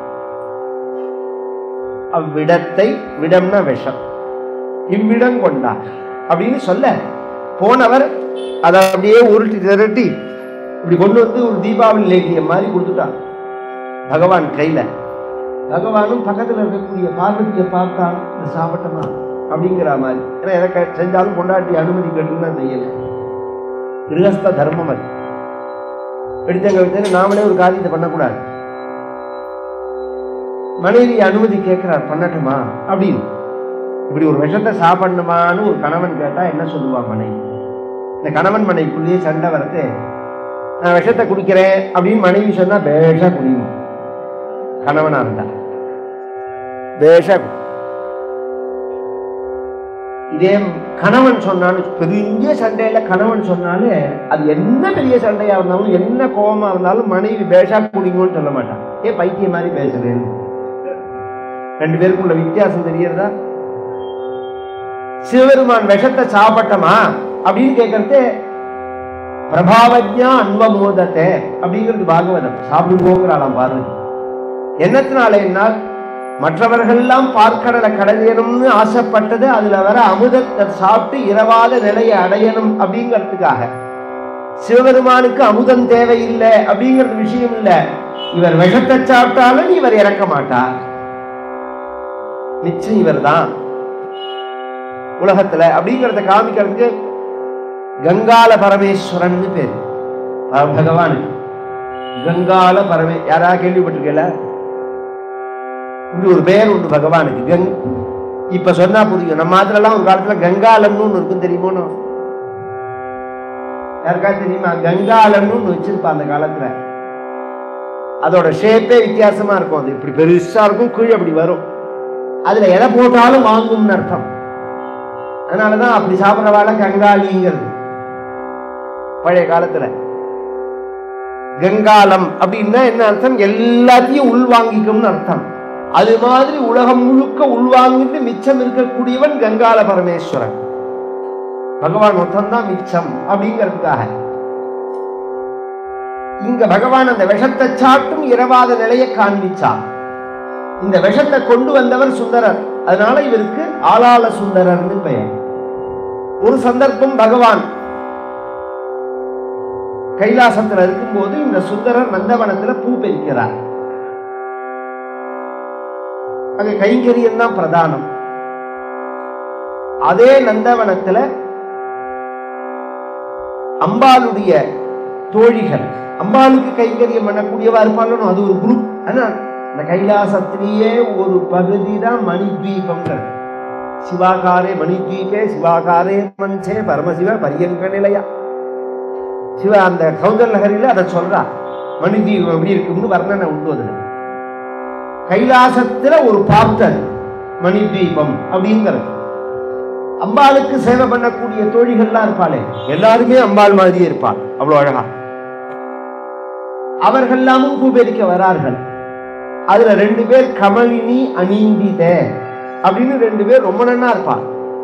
அவ்விடத்தை, விடம்னா விஷம், இவ்விடம் கொண்டான் அப்படின்னு சொல்ல போனவர் அதை அப்படியே உருட்டி திரட்டி இப்படி கொண்டு ஒரு தீபாவளி லேகியம் மாதிரி கொடுத்துட்டான் பகவான் கையில. பகவானும் பக்கத்துல இருக்கக்கூடிய பார்வதியை பார்த்தான், சாப்பிட்டமா அப்படிங்கிற மாதிரி. ஏன்னா எதை செஞ்சாலும் கொண்டாட்டி அனுமதி கேட்டுன்னு செய்யல, கிரகஸ்த தர்மம் அது. எடுத்தங்க நாமளே ஒரு காரியத்தை பண்ணக்கூடாது. மனைவி அனுமதி கேட்கிறார், பண்ணட்டுமா அப்படின்னு. இப்படி ஒரு விஷத்தை சாப்பிடணுமான்னு ஒரு கணவன் கேட்டா என்ன சொல்லுவான் மனைவி? இந்த கணவன் மனைவிக்குள்ளேயே சண்டை வரது. நான் விஷத்தை குடிக்கிறேன் அப்படின்னு மனைவி சொன்னா பேஷா குடியும். கணவனா இருந்தா பேஷா. இதே கணவன் சொன்னாலும் பெரிய சண்டையில கணவன் சொன்னாலே அது என்ன பெரிய சண்டையா இருந்தாலும் என்ன கோபமா இருந்தாலும் மனைவி பேஷா குடிங்கன்னு சொல்ல மாட்டான். ஏன் பைத்திய மாதிரி பேசுறேன்னு. ரெண்டு பேருக்குள்ள வித்தியாசம் தெரியறதா? சிவபெருமான் விஷத்தை சாப்பிட்டமா அப்படின்னு கேட்கறது பிரபாவஜா அன்வமோதத்தை அப்படிங்கிறது பாகவதம். சாப்பிடுவோங்கிறாளாம் பார்வதி. என்னத்தினால என்னால் மற்றவர்கள்லாம் பார்க்கடலை கடையணும்னு ஆசைப்பட்டது அதுல வர அமுதத்தை சாப்பிட்டு இரவாத நிலையை அடையணும் அப்படிங்கிறதுக்காக. சிவபெருமானுக்கு அமுதம் தேவையில்லை அப்படிங்கிறது விஷயம் இல்லை. இவர் விஷத்தை சாப்பிட்டாலும் இவர் இறக்க மாட்டார், நிச்சயம் இவர் தான் உலகத்துல அப்படிங்கிறத காமிக்கிறதுக்கு கங்கால பரமேஸ்வரன் பேரு பகவானுக்கு. கங்கால யாரா கேள்விப்பட்டிருக்கல? இப்படி ஒரு பெயர் உண்டு பகவானுக்கு. இப்ப சொன்னா புரியும். நம்ம மாத்திரலாம் ஒரு காலத்துல கங்காலன்னு ஒண்ணு இருக்கும், தெரியுமோ? யாருக்கா தெரியுமா? கங்காலன்னு ஒண்ணு வச்சிருப்பா அந்த காலத்துல. அதோட ஷேப்பே வித்தியாசமா இருக்கும். அது இப்படி பெருசா இருக்கும், கீழே அப்படி வரும். அதுல எதை போட்டாலும் வாங்கும்னு அர்த்தம். அதனாலதான் அப்படி சாப்பிட்றவாழ கங்காலிங்கிறது பழைய காலத்துல. கங்காலம் அப்படின்னா என்ன அர்த்தம்? எல்லாத்தையும் உள்வாங்கிக்கும்னு அர்த்தம். அது மாதிரி உலகம் முழுக்க உள்வாங்கிட்டு மிச்சம் இருக்கக்கூடியவன் கங்கால பரமேஸ்வரன். பகவான் மொத்தம்தான் மிச்சம் அப்படிங்கிறதுக்காக இங்க பகவான் அந்த விஷத்தை சாட்டும் இரவாத நிலையை காண்பிச்சான். இந்த விஷத்தை கொண்டு வந்தவர் சுந்தரர். அதனால இவருக்கு ஆளாள சுந்தரர்னு பெயர். ஒரு சந்தர்ப்பம் பகவான் கைலாசத்துல இருக்கும்போது இந்த சுந்தரர் நந்தவனத்துல பூ பெருக்கிறார். அங்க கைங்கரியம் தான் பிரதானம். அதே நந்தவனத்துல அம்பாளுடைய தோழிகள், அம்பாளுக்கு கைங்கரியம் பண்ணக்கூடியவா இருப்பாலும் அது ஒரு குரூப். ஆனா இந்த கைலாசத்திலேயே ஒரு பகுதி தான் மணித்வீபம்ங்கிறது. சிவாகாரே மணித்வீபே சிவாகாரே மஞ்சே பரமசிவ பரியங்க நிலையா. சிவ அந்த சௌந்தர நகரில அதை சொல்றா. மணித்வீபம் எப்படி இருக்குன்னு வர்ணனை உண்டு. அதுல கைலாசத்துல ஒரு பார்த்தல் மணித்வீபம் அப்படிங்கிறது. அம்பாளுக்கு சேவை பண்ணக்கூடிய தோழிகள்லாம் இருப்பாளே, எல்லாருமே அம்பாள் மாதிரியே இருப்பாள். அவ்வளவு அழகா அவர்கள் எல்லாமும் பூபெரிக்க வரார்கள். அதுல 2 பேர் கமலினி அணிந்தித அப்படின்னு 2 பேர் ரொம்ப நன்னா இருப்பார்.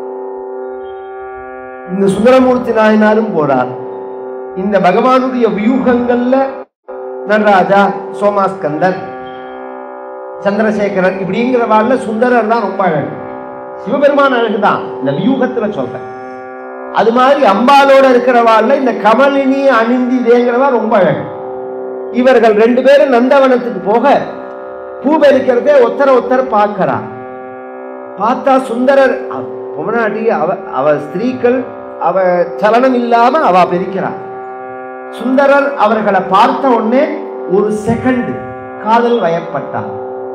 இந்த சுந்தரமூர்த்தி நாயனாரும் போறார். இந்த பகவானுடைய வியூகங்கள்ல நடராஜா, சோமாஸ்கந்தர், சந்திரசேகரன் இப்படிங்கிற வாழ்ல சுந்தரர் தான் ரொம்ப அழகு. சிவபெருமான் அழகுதான் இந்த வியூகத்துல சொல்றேன். அது மாதிரி அம்பாலோட இருக்கிற வாழ்ல இந்த கமலினி அணிந்திதேங்கிறவா ரொம்ப அழகு. இவர்கள் 2 பேரும் நந்தவனத்துக்கு போக பூபெரிக்கிறதே ஒத்தர பார்க்கிறார். பார்த்தா சுந்தரர் பொம்மநாட்டி அவ ஸ்திரீக்கள் அவ சலனம் இல்லாம அவ பெரிக்கிறார். சுந்தரர் அவர்களை பார்த்த உடனே ஒரு செகண்ட் காதல் வயப்பட்டார்.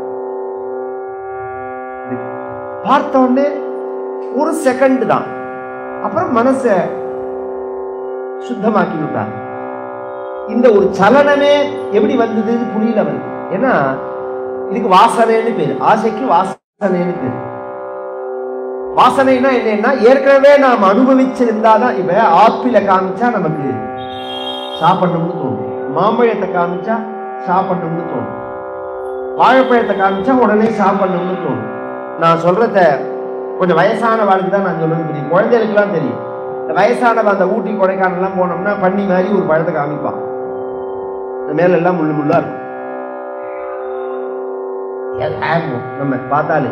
பார்த்த உடனே ஒரு செகண்ட் தான். அப்புறம் மனச சுத்தமாக்கி விட்டார். இந்த ஒரு சலனமே எப்படி வந்ததுன்னு புரியல அவருக்கு. ஏன்னா இதுக்கு வாசனைன்னு பேரு, ஆசைக்கு வாசனைன்னு பேரு. வாசனைனா என்னன்னா ஏற்கனவே நாம் அனுபவிச்சிருந்தாதான். இப்ப ஆப்பிள காமிச்சா நமக்கு சாப்பிடணும்னு தோணும், மாம்பழத்தை காமிச்சா சாப்பிடணும்னு தோணும், வாழைப்பழத்தை காமிச்சா உடனே சாப்பிடணும்னு தோணும். நான் சொல்றத கொஞ்சம் வயசான வாழ்க்கை தான் நான் சொல்றது புரியும். குழந்தைகளுக்குலாம் தெரியும். இந்த வயசானவ அந்த ஊட்டி கொடைக்கானல் எல்லாம் போனோம்னா பண்ணி மாதிரி ஒரு பழத்தை காமிப்பான். இந்த மேல எல்லாம் முள்ளு முள்ளா இருக்கும். நம்ம பார்த்தாலே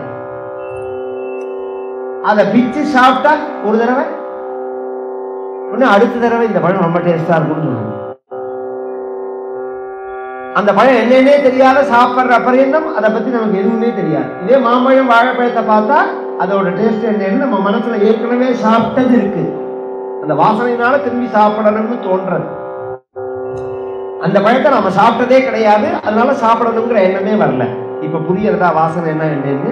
அதை பிச்சு சாப்பிட்டா ஒரு தடவை ஒண்ணு, அடுத்த தடவை இந்த பழம் ரொம்ப டேஸ்டா இருக்கும்னு சொல்லுவோம். அந்த பழம் என்னன்னே தெரியாத சாப்பிட்ற பரியந்தம் அதை பத்தி நமக்கு எதுவுமே தெரியாது. இதே மாம்பழம் வாழைப்பழத்தை பார்த்தா அதோட டேஸ்ட் என்னன்னு நம்ம மனசுல ஏற்கனவே சாப்பிட்டது இருக்கு. அந்த வாசனையினால திரும்பி சாப்பிடணும்னு தோன்றது. அந்த பழத்தை நம்ம சாப்பிட்டதே கிடையாது, அதனால சாப்பிடணுங்கிற எண்ணமே வரல. இப்ப புரியறதா வாசனை என்ன என்னன்னு?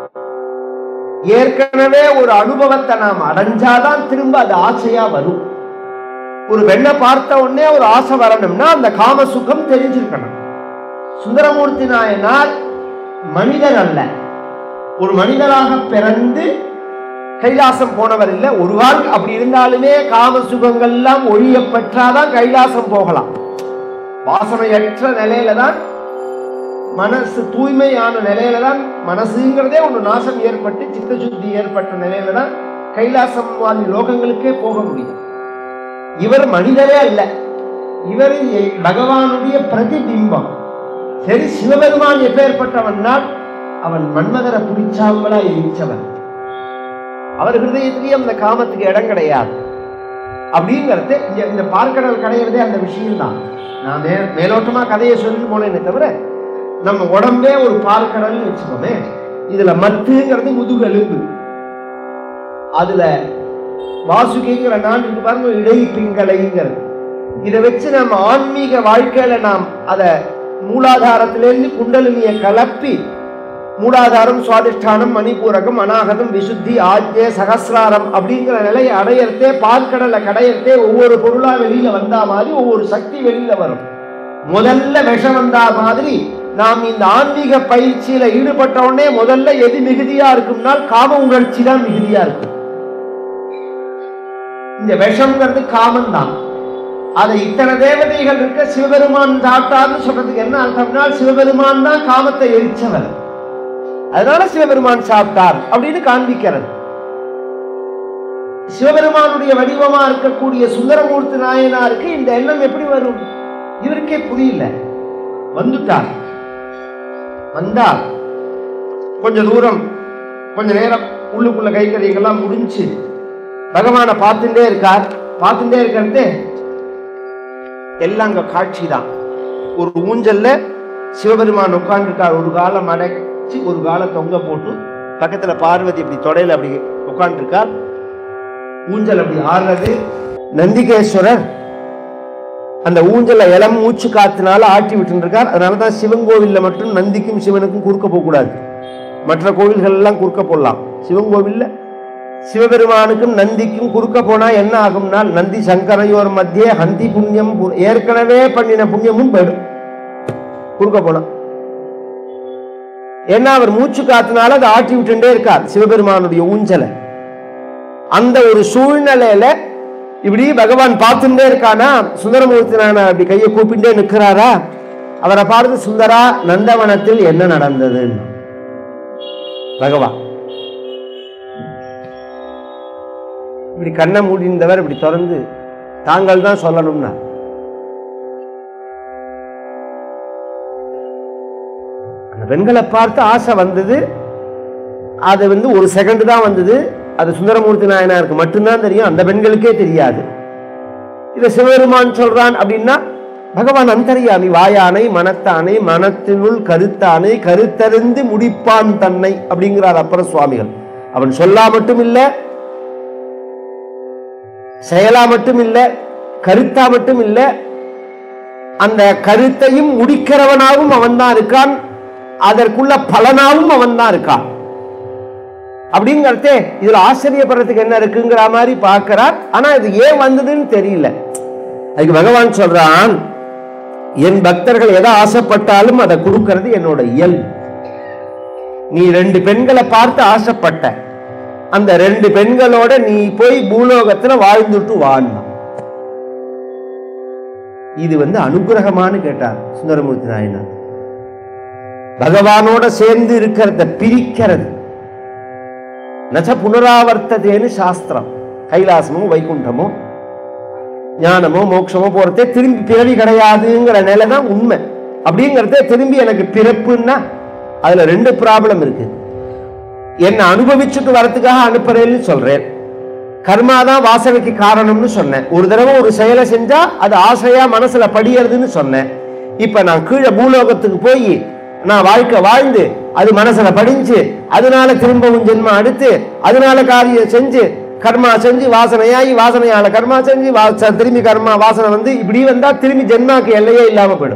ஏற்கனவே ஒரு அனுபவத்தை நாம் அடைஞ்சாதான் திரும்ப அது ஆசையா வரும். ஒரு பெண்ணை பார்த்த உடனே ஒரு ஆசை வரணும்னா அந்த காம சுகம் தெரிஞ்சிருக்கணும். சுந்தரமூர்த்தி நாயனார் மனிதர் அல்ல, ஒரு மனிதராக பிறந்து கைலாசம் போனவர் இல்லை. ஒரு கால் அப்படி இருந்தாலுமே காம சுகங்கள் எல்லாம் ஒழிய பெற்றாதான் கைலாசம் போகலாம். வாசனையற்ற நிலையில தான், மனசு தூய்மையான நிலையில தான், மனசுங்கிறதே ஒரு நாசம் ஏற்பட்டு சித்த சுத்தி ஏற்பட்ட நிலையில தான் கைலாசம் மாதிரி லோகங்களுக்கே போக முடியும். இவர் மனிதரே அல்ல, இவர் பகவானுடைய பிரதிபிம்பம். சரி, சிவபெருமான் எப்பேற்பட்டவனால் அவன் மன்மதரை புடிச்சாமலா எரிச்சவன். அவர் ஹிருதயத்திலேயே அந்த காமத்துக்கு இடம் கிடையாது. அப்படிங்கிறது இந்த பார்க்கடல் கடையிறதே அந்த விஷயம் தான். நான் மேலோட்டமா கதையை சொல்லி போனேன்னு தவிர, நம்ம உடம்பே ஒரு பார்க்கடல் வச்சுக்கோமே. இதுல மத்துங்கிறது முதுகெலும்பு, அதுல வாசுகிங்கிற நான் இது பாருங்க இடை பிங்களைங்கிறது. இதை வச்சு நம்ம ஆன்மீக வாழ்க்கையில நாம் அத மூலாதாரத்திலிருந்து குண்டலினிய கலப்பி, மூலாதாரம், சுவாதிஷ்டானம், மணிபூரகம், அநாகதம், விசுத்தி, ஆஜ்ய, சகசிராரம் அப்படிங்கிற நிலையை அடையறதே, பார்க்கடலை கடையறதே ஒவ்வொரு பொருளா வெளியில வந்தா மாதிரி ஒவ்வொரு சக்தி வெளியில வரும். முதல்ல விஷம் வந்தா மாதிரி நாம் இந்த ஆன்மீக பயிற்சியில ஈடுபட்ட உடனே முதல்ல எது மிகுதியா இருக்கும்னா காம உணர்ச்சி தான் மிகுதியா இருக்கும். இந்த விஷம்ங்கிறது காமன் தான். அதை இத்தனை தேவதைகள் இருக்க சிவபெருமான் சாப்பிட்டார்னு சொல்றதுக்கு என்ன அர்த்தம்னா, சிவபெருமான் தான் காமத்தை எரிச்சவர், அதனால சிவபெருமான் சாப்பிட்டார் அப்படின்னு காண்பிக்கிறது. சிவபெருமானுடைய வடிவமா இருக்கக்கூடிய சுந்தரமூர்த்தி நாயனாருக்கு இந்த எண்ணம் எப்படி வரும்? இவருக்கே புரியல. வந்துட்டார். வந்தார், கொஞ்ச தூரம் கொஞ்ச நேரம் உள்ளுக்குள்ள கைக்கறிகள்லாம் முடிஞ்சு பகவானை பார்த்துட்டே இருக்கார். பார்த்துட்டே இருக்கிறது எல்லாம் அங்க காட்சி தான். ஒரு ஊஞ்சல்ல சிவபெருமான் உட்கார்ந்துருக்கார். ஒரு காலை மடக்கி ஒரு காலை தொங்க போட்டு, பக்கத்துல பார்வதி அப்படி தொடையில அப்படி உட்கார்ந்துருக்கார். ஊஞ்சல் அப்படி ஆடுறது. நந்திகேஸ்வரர் அந்த ஊஞ்சல இளம் மூச்சு காத்தினால ஆட்டி விட்டு இருக்கார். அதனாலதான் சிவன் கோவில்ல மட்டும் நந்திக்கும் சிவனுக்கும் குறுக்க போக கூடாது. மற்ற கோவில்கள் எல்லாம் குறுக்க போடலாம். சிவன் கோவில்ல சிவபெருமானுக்கும் நந்திக்கும் குறுக்க போனா என்ன ஆகும்னா, நந்தி சங்கரையோர் மத்திய ஹந்தி புண்ணியம், ஏற்கனவே பண்ணின புண்ணியமும் போயிடும் குறுக்க போனா. ஏன்னா அவர் மூச்சு காத்தினால அதை ஆட்டி விட்டுட்டே இருக்கார் சிவபெருமானுடைய ஊஞ்சலை. அந்த ஒரு சூழ்நிலையில இப்படி பகவான் பார்த்துட்டே இருக்கானா, சுந்தரமூர்த்தி நாயனார் அப்படி கையை கூப்பிட்டே நிற்கிறாரா, அவரை பார்த்து சுந்தரா நந்தவனத்தில் என்ன நடந்ததுன்னு பகவான் இப்படி கண்ணை மூடிந்தவர் இப்படி திறந்து தாங்கள் தான் சொல்லணும்னா அந்த பெண்களை பார்த்து ஆசை வந்தது. அது ஒரு செகண்ட் தான் வந்தது. அது சுந்தரமூர்த்தி நாயனாருக்கு மட்டும்தான் தெரியும், அந்த பெண்களுக்கே தெரியாது. இதை சிவபெருமான் சொல்றான் அப்படின்னா பகவான் அந்தர்யாமி, வாயானை மனத்தானை மனத்தினுள் கருத்தானை கருத்தறிந்து முடிப்பான் தன்னை அப்படிங்கிறார் அப்பர் சுவாமிகள். அவன் சொல்லா மட்டும் இல்ல, செயலா மட்டும் இல்ல, கருத்தா மட்டும் இல்ல, அந்த கருத்தையும் முடிக்கிறவனாகவும் அவன் தான் இருக்கான், அதற்குள்ள பலனாகவும் அவன் தான் இருக்கான். அப்படிங்கிறதே இதுல ஆச்சரியப்படுறதுக்கு என்ன இருக்குங்கிற மாதிரி பார்க்கிறார். ஆனா இது ஏன் வந்ததுன்னு தெரியல. அதுக்கு பகவான் சொல்றான், என் பக்தர்கள் எதை ஆசைப்பட்டாலும் அதை கொடுக்கிறது என்னோட இயல்பு. நீ 2 பெண்களை பார்த்து ஆசைப்பட்ட, அந்த 2 பெண்களோட நீ போய் பூலோகத்துல வாழ்ந்துட்டு வாழ்ந்தா. இது அனுகிரகமானு கேட்டார் சுந்தரமூர்த்தி நாயனார். பகவானோட சேர்ந்து இருக்கிறத பிரிக்கிறது. நச்ச புனராவர்த்ததேன்னு சாஸ்திரம். கைலாசமோ வைகுண்டமோ ஞானமோ மோட்சமோ போறதே திரும்பி பிறவி கிடையாதுங்கிற நிலை தான் உண்மை. அப்படிங்கிறதே திரும்பி எனக்கு பிறப்புன்னா அதுல 2 ப்ராப்ளம் இருக்கு. என்ன அனுபவிச்சுட்டு வரத்துக்காக அனுப்புறேன்னு சொல்றேன். கர்மாதான் வாசனைக்கு காரணம்னு சொன்னேன். ஒரு தடவை ஒரு செயலை செஞ்சா அது ஆசையா மனசுல படியறதுன்னு சொன்னேன். இப்ப நான் கீழே பூலோகத்துக்கு போய் நான் வாழ்க்கை வாழ்ந்து அது மனசுல படிஞ்சு அதனால திரும்பவும் ஜென்மம் அடுத்து அதனால காரியம் செஞ்சு கர்மா செஞ்சு வாசனையாகி வாசனையால கர்மா செஞ்சு திரும்பி கர்மா வாசனை இப்படி வந்தா திரும்பி ஜென்மாக்கு எல்லையே இல்லாம போயிடும்.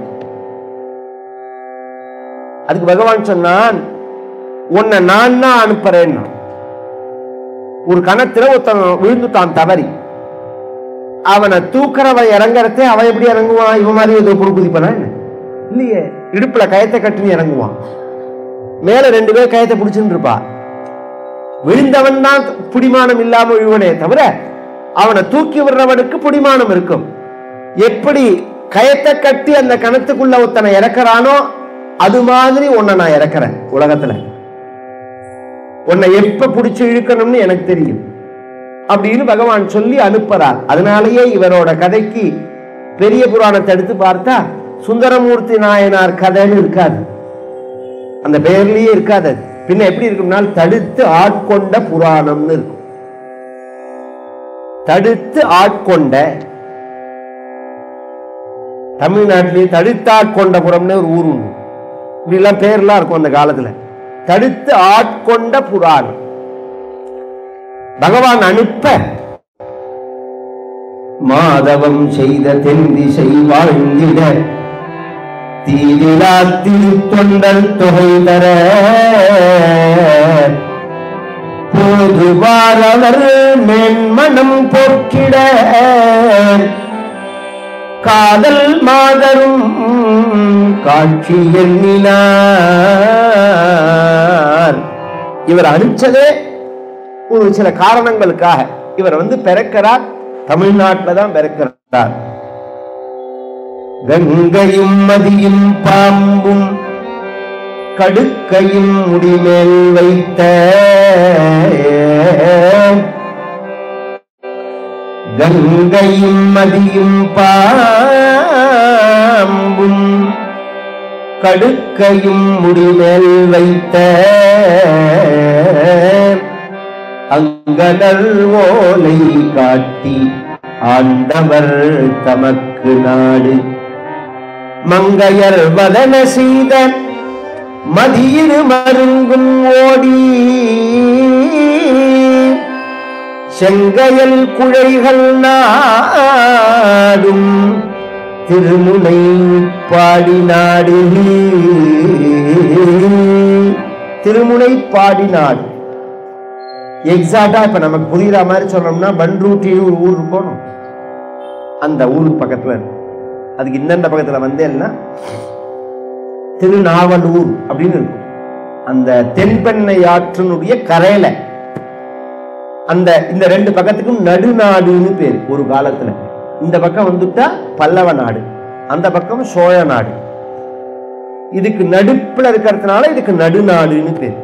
அதுக்கு பகவான் சொன்னான், உன்னை நான் தான் அனுப்புறேன்னா. ஒரு கணத்துல ஒருத்தன் விழுந்துட்டான் தவறி, அவனை தூக்கிறவன் இறங்குறதே அவன் எப்படி இறங்குவான்? இவன் மாதிரி ஏதோ குறுக்குதிப்பானா இல்லையே, இடுப்புல கயத்தை கட்டினு இறங்குவான். மேல 2 பேர் கயத்தை பிடிச்சுட்டு இருப்பா. விழுந்தவன் தான் புடிமானம் இல்லாம விழுவனே தவிர அவனை தூக்கி விடுறவனுக்கு புடிமானம் இருக்கும். எப்படி கயத்தை கட்டி அந்த கணத்துக்குள்ள ஒருத்தனை இறக்குறானோ அது மாதிரி உன்னை நான் இறக்குறேன். உலகத்துல உன்னை எப்ப பிடிச்சு இழுக்கணும்னு எனக்கு தெரியும் அப்படின்னு பகவான் சொல்லி அனுப்புறார். அதனாலேயே இவரோட கதைக்கு பெரிய புராணத்தை எடுத்து பார்த்தா சுந்தரமூர்த்தி நாயனார் கதைன்னு இருக்காது, அந்த பெயர்லயே இருக்காது. பின்ன எப்படி இருக்கும்னா தடுத்து ஆட்கொண்ட புராணம்னு இருக்கும். தடுத்து ஆட்கொண்ட, தமிழ்நாட்டிலேயே தடுத்தாட்கொண்டபுரம்னு ஒரு ஊர் உண்டு. இப்படி எல்லாம் பேர்லாம் இருக்கும் அந்த காலத்துல. தடுத்து ஆட்கொண்ட புராணம் பகவான் அனுப்ப, மாதவம் செய்த தென் திசை வாழ்ந்திட தீவிரா திருத்தொண்டல் தொகை தர போதுவாரவர் மேன்மனம் போக்கிட காதல் மாதரும் காட்சி எண்ணினார். இவர் அனுப்பிச்சதே ஒரு சில காரணங்களுக்காக. இவர் பிறக்கிறார், தமிழ்நாட்டில் தான் பிறக்கிறார். கங்கையும் மதியும் பாம்பும் கடுக்கையும் முடிமேல் வைத்த கங்கையும் மதியும் பாம்பும் கடுக்கையும் முடிமேல் வைத்த அங்கனர் ஓலை காட்டி ஆண்டவர் தமக்கு நாடு மங்கையர் வதன செய்த மதியிரு மருங்கும் ஓடி செங்கையல் குழைகள் நாடும் திருமுனை பாடி நாடு. திருமுனை பாடி நாடு எக்ஸாக்டா இப்ப நமக்கு புரியுற மாதிரி சொல்லணும்னா பண்ருட்டி ஒரு ஊர் இருக்கணும், அந்த ஊருக்கு பக்கத்துல. அதுக்கு இந்த பக்கத்துல வந்தேன்னா திருநாவலூர் அப்படின்னு இருக்கும். அந்த தென்பெண்ணை ஆற்றினுடைய கரையில அந்த இந்த 2 பக்கத்துக்கும் நடுநாடுன்னு பேர் ஒரு காலத்துல. இந்த பக்கம் வந்துட்டா பல்லவ நாடு, அந்த பக்கம் சோழ நாடு. இதுக்கு நடுப்புல இருக்கிறதுனால இதுக்கு நடுநாடுன்னு பேர்.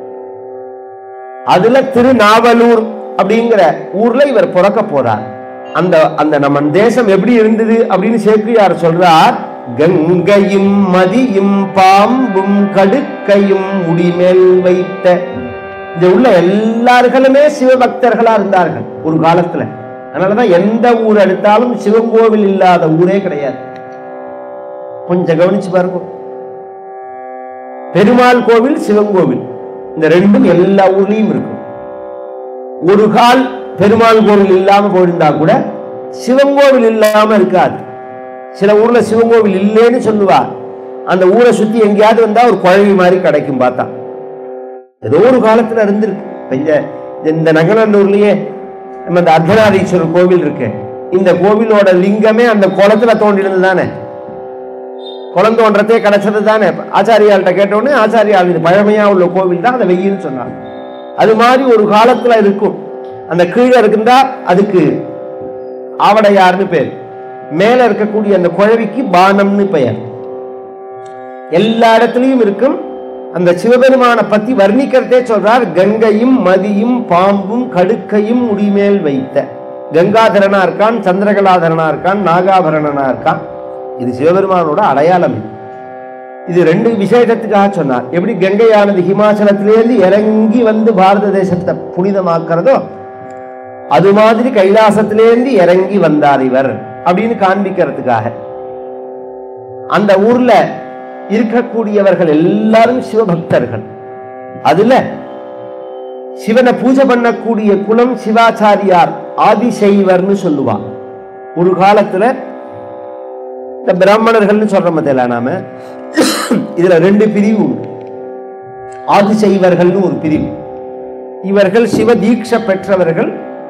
அதுல திருநாவலூர் அப்படிங்கிற ஊர்ல இவர் பிறக்க போறார். அந்த அந்த நம்ம தேசம் எப்படி இருந்தது அப்படின்னு சேக்கிழார் சொல்றார். கங்கையும் மதியும் பாம்பும் கடுக்கையும் முடிமேல் வைத்த. இந்த உள்ள எல்லார்களுமே சிவபக்தர்களா இருந்தார்கள் ஒரு காலத்துல. அதனாலதான் எந்த ஊர் எடுத்தாலும் சிவன் கோவில் இல்லாத ஊரே கிடையாது. கொஞ்சம் கவனிச்சு பாருங்க. பெருமாள் கோவில், சிவன் கோவில், இந்த ரெண்டும் எல்லா ஊர்லயும் இருக்கும். ஒரு கால் பெருமாள் கோவில் இல்லாம போயிருந்தா கூட சிவன் கோவில் இல்லாம இருக்காது. சில ஊர்ல சிவன் கோவில் இல்லைன்னு சொல்லுவா. அந்த ஊரை சுத்தி எங்கேயாவது வந்தா ஒரு குழவி மாதிரி கிடைக்கும். பார்த்தா ஏதோ ஒரு காலத்துல இருந்திருக்கு. இந்த நகநல்லூர்லயே நம்ம இந்த அர்த்தநாரீஸ்வரர் கோவில் இருக்கு. இந்த கோவிலோட லிங்கமே அந்த குளத்துல தோண்டினது தானே. குளம் தோன்றதே கிடைச்சது தானே. ஆச்சாரியால்கிட்ட கேட்டோடனே ஆச்சாரியால் இது பழமையா உள்ள கோவில் தான், அதை வெயின்னு சொன்னாங்க. அது மாதிரி ஒரு காலத்துல இருக்கும். அந்த கீழே இருக்குந்தா அதுக்கு ஆவடையார்னு பேர், மேல இருக்கக்கூடிய அந்த குழவிக்கு பானம்னு பெயர். எல்லா இடத்துலயும் இருக்கும். அந்த சிவபெருமான பத்தி வர்ணிக்கிறதே சொல்றார். கங்கையும் மதியும் பாம்பும் கடுக்கையும் முடிமேல் வைத்த. கங்காதரனா இருக்கான், சந்திரகலாதரனா இருக்கான், நாகாபரணனா இருக்கான். இது சிவபெருமானோட அடையாளம். இது ரெண்டு விசேஷத்துக்காக சொன்னார். எப்படி கங்கையானது ஹிமாச்சலத்திலேருந்து இறங்கி வந்து பாரத தேசத்தை புனிதமாக்குறதோ அது மாதிரி கைலாசத்திலேருந்து இறங்கி வந்தார் இவர் அப்படின்னு காண்பிக்கிறதுக்காக. அந்த ஊர்ல இருக்கக்கூடியவர்கள் எல்லாரும் சிவபக்தர்கள். அதுல சிவனை பூஜை பண்ணக்கூடிய குலம் சிவாச்சாரியார் ஆதிசைவர்னு சொல்லுவார். ஒரு காலத்துல இந்த பிராமணர்கள்னு சொல்றோம் பார்த்தீங்களா நாம, இதுல ரெண்டு பிரிவு உண்டு. ஆதிசைவர்கள்னு ஒரு பிரிவு. இவர்கள் சிவ தீட்சை பெற்றவர்கள்,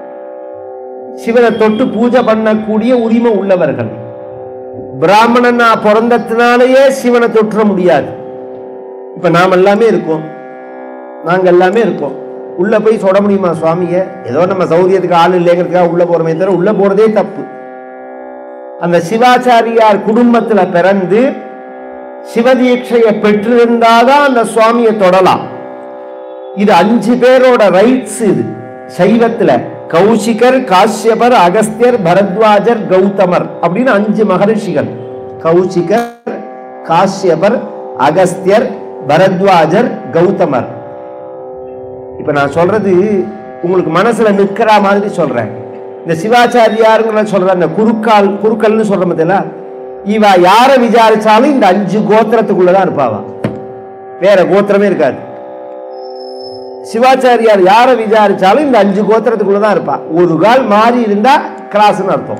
சிவனை தொட்டு பூஜை பண்ணக்கூடிய உரிமை உள்ளவர்கள். பிராமணனா பிறந்தத்தினாலேயே சிவனை தொற்ற முடியாது. இப்ப நாம் எல்லாமே இருக்கோம், நாங்க எல்லாமே இருக்கோம். உள்ள போய் சொல்ல முடியுமா சுவாமிய? ஏதோ நம்ம சௌரியத்துக்கு ஆள் இல்லைங்கிறதுக்காக உள்ள போறமே தவிர உள்ள போறதே தப்பு. அந்த சிவாச்சாரியார் குடும்பத்துல பிறந்து சிவதீட்சையை பெற்றிருந்தாதான் அந்த சுவாமியை தொடலாம். இது 5 பேரோட ரைட்ஸ். இது சைவத்துல கௌசிகர், காஷ்யபர், அகஸ்தியர், பரத்வாஜர், கௌதமர் அப்படின்னு 5 மகரிஷிகள். கௌசிகர், காஷ்யபர், அகஸ்தியர், பரத்வாஜர், கௌதமர். இப்ப நான் சொல்றது உங்களுக்கு மனசுல நிக்கிற மாதிரி சொல்றேன். இந்த சிவாச்சாரியாருங்கிற சொல்ற அந்த குருக்கள்னு சொல்ற பார்த்தீங்களா, இவ யார விசாரிச்சாலும் இந்த 5 கோத்திரத்துக்குள்ளதான் இருப்பாவா, வேற கோத்திரமே இருக்காது. சிவாச்சாரியார் யார விசாரிச்சாலும் இந்த 5 கோத்திரத்துக்குள்ளதான் இருப்பா. ஒரு கால் மாறி இருந்தா கிராஸ்ன்னு அர்த்தம்.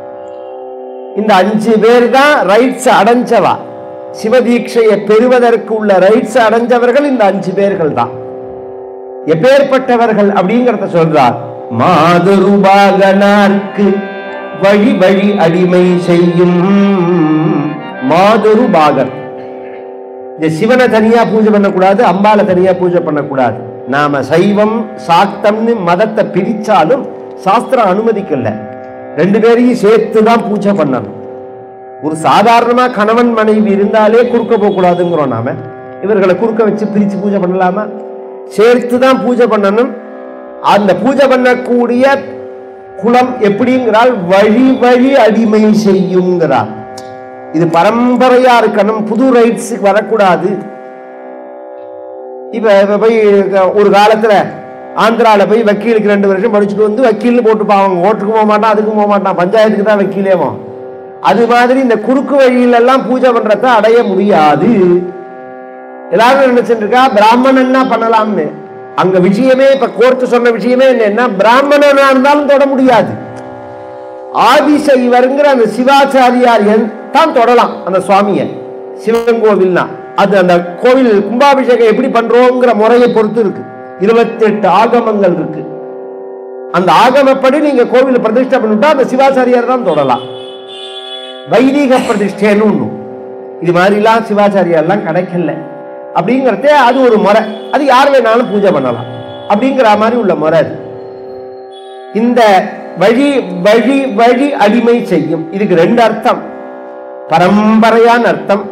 இந்த 5 பேர் தான் ரைட்ஸ் அடைஞ்சவா. சிவதீட்சையை பெறுவதற்கு உள்ள ரைட்ஸ் அடைஞ்சவர்கள் இந்த 5 பேர்கள் தான். எப்பேற்பட்டவர்கள் அப்படிங்கிறத சொல்றார். மாதுருபாகனார்க்கு வழி வழி அடிமை செய்யும் மாதுருபாகர். இந்த சிவனை தனியா பூஜை பண்ணக்கூடாது, அம்பால தனியா பூஜை பண்ணக்கூடாது. நாம சைவம் சாக்தம்னு மதத்தை பிரிச்சாலும் சாஸ்திரம் அனுமதிக்கல. 2 பேரையும் சேர்த்துதான் பூஜை பண்ணணும். ஒரு சாதாரணமா கணவன் மனைவி இருந்தாலே குறுக்க போக கூடாதுங்கிறோம் நாம. இவர்களை குறுக்க வச்சு பிரிச்சு பூஜை பண்ணலாமா? சேர்த்துதான் பூஜை பண்ணணும். அந்த பூஜை பண்ணக்கூடிய குலம் எப்படிங்கிறால் வழி வழி அடிமை செய்யுங்கிறார். இது பரம்பரையா இருக்கணும், புது ரைட்ஸுக்கு வரக்கூடாது. இப்ப போய் ஒரு காலத்துல ஆந்திரால போய் வக்கீலுக்கு 2 வருஷம் படிச்சுட்டு வந்து வக்கீல்னு போட்டுப்பான். அவங்க ஓட்டுக்கு போக மாட்டான், அதுக்கும் போக மாட்டான், பஞ்சாயத்துக்கு தான் வக்கீலேவும். அது மாதிரி இந்த குறுக்கு வழியில எல்லாம் பூஜை பண்றத அடைய முடியாது. எல்லாரும் நினைச்சிட்டு இருக்கா பிராமணன்னா பண்ணலாம்னு. அங்க விஷயமே இப்ப கோர்ட்டு சொன்ன விஷயமே என்னன்னா, பிராமணனா இருந்தாலும் தொட முடியாது. ஆதிசைவருங்கிற அந்த சிவாச்சாரியார் தான் தொடலாம் அந்த சுவாமிய. சிவன் கோவில்னா அது அந்த கோவில் கும்பாபிஷேகம் எப்படி பண்றோங்கிற முறையை பொறுத்து இருக்கு. 28 ஆகமங்கள் இருக்கு. அந்த ஆகமப்படி நீங்க கோவில் பிரதிஷ்டை பண்ணிட்டா அந்த சிவாச்சாரியார் தான் தொடலாம். வைதிக பிரதிஷ்டைன்னு ஒண்ணு. இது மாதிரி எல்லாம் சிவாச்சாரியார் எல்லாம் கிடைக்கல அப்படிங்கறதே அது ஒரு முறை. அது யார் வேணாலும் பூஜை பண்ணலாம் அப்படிங்கிற மாதிரி உள்ள முறை. இந்த வழி வழி வழி அடிமை செய்யும், இதுக்கு 2 அர்த்தம். பரம்பரையான அர்த்தம்,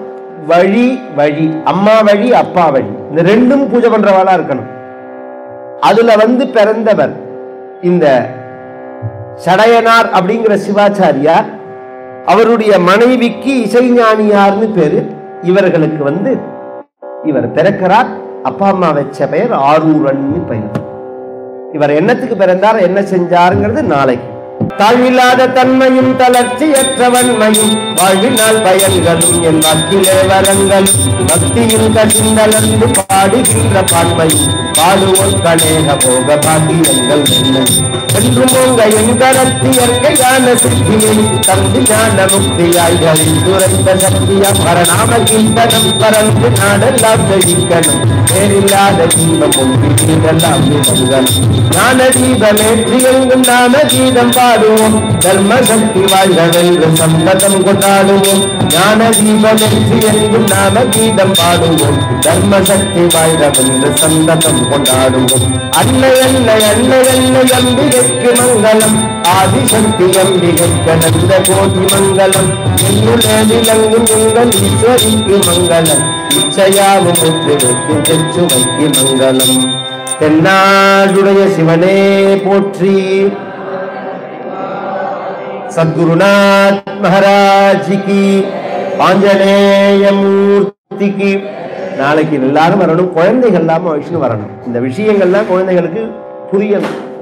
வழி வழி, அம்மா வழி அப்பா வழி, இந்த ரெண்டும் பூஜை பண்றவாளா இருக்கணும். அதுல பிறந்தவர் இந்த சடையனார் அப்படிங்கிற சிவாச்சாரியார். அவருடைய மனைவிக்கு இசைஞானியார்னு பேரு. இவர்களுக்கு இவர் பிறக்கிறார். அப்பா அம்மா வச்ச பெயர் ஆரூரன் பெயர். இவர் என்னத்துக்கு பிறந்தார், என்ன செஞ்சாருங்கிறது நாளைக்கு. தாழ்வில்லாத தன்மையும் தளர்ச்சியற்றவன்மையும் வாழ்வினால் பயன்களும் என் வாக்கிலே வரங்கள் பக்தியில் கசிந்தளர்ந்து பாடுகின்ற பான்மையும் பாடுவோர் கணேக போக பாக்கியங்கள் என்றும் உங்க எங்கரத்தி இயற்கையான சித்தியை தந்து ஞான முக்தியாய்களில் துரைந்த சக்தியா மரணாம கீர்த்தனம் பறந்து நாடெல்லாம் ஜெயிக்கணும் பேரில்லாத தீபம் ஒன்றிலாம் விதங்கள் ஞான தீபமேற்றி எங்கும் நாம கீதம் பாடுவோம் தர்ம சக்தி வாழ்கவென்று சம்பதம் கொண்டாடுவோம் ஞான தீபமேற்றி எங்கும் நாம கீதம் பாடுவோம் தர்ம சக்தி வாழ்கவென்று சந்ததம் கொண்டாடுவோம். அன்னை அன்னை அன்னை அன்னை அம்பிகைக்கு மங்களம் ஆதிசக்தி அம்பிகைக்கு நந்த கோடி மங்களம் என்னுள்ளே விளங்கும் உங்கள் ஈஸ்வரிக்கு மங்களம் இச்சையாவும் முற்றுகைக்கு தெச்சுமைக்கு மங்களம். தென்னாடுடைய சிவனே போற்றி. சத்குருநாத் மகாராஜிக்கு ஆஞ்சநேய மூர்த்திக்கு. நாளைக்கு எல்லாரும் வரணும், குழந்தைகள் இல்லாம விஷ்ணு வரணும். இந்த விஷயங்கள்லாம் குழந்தைகளுக்கு புரியணும்.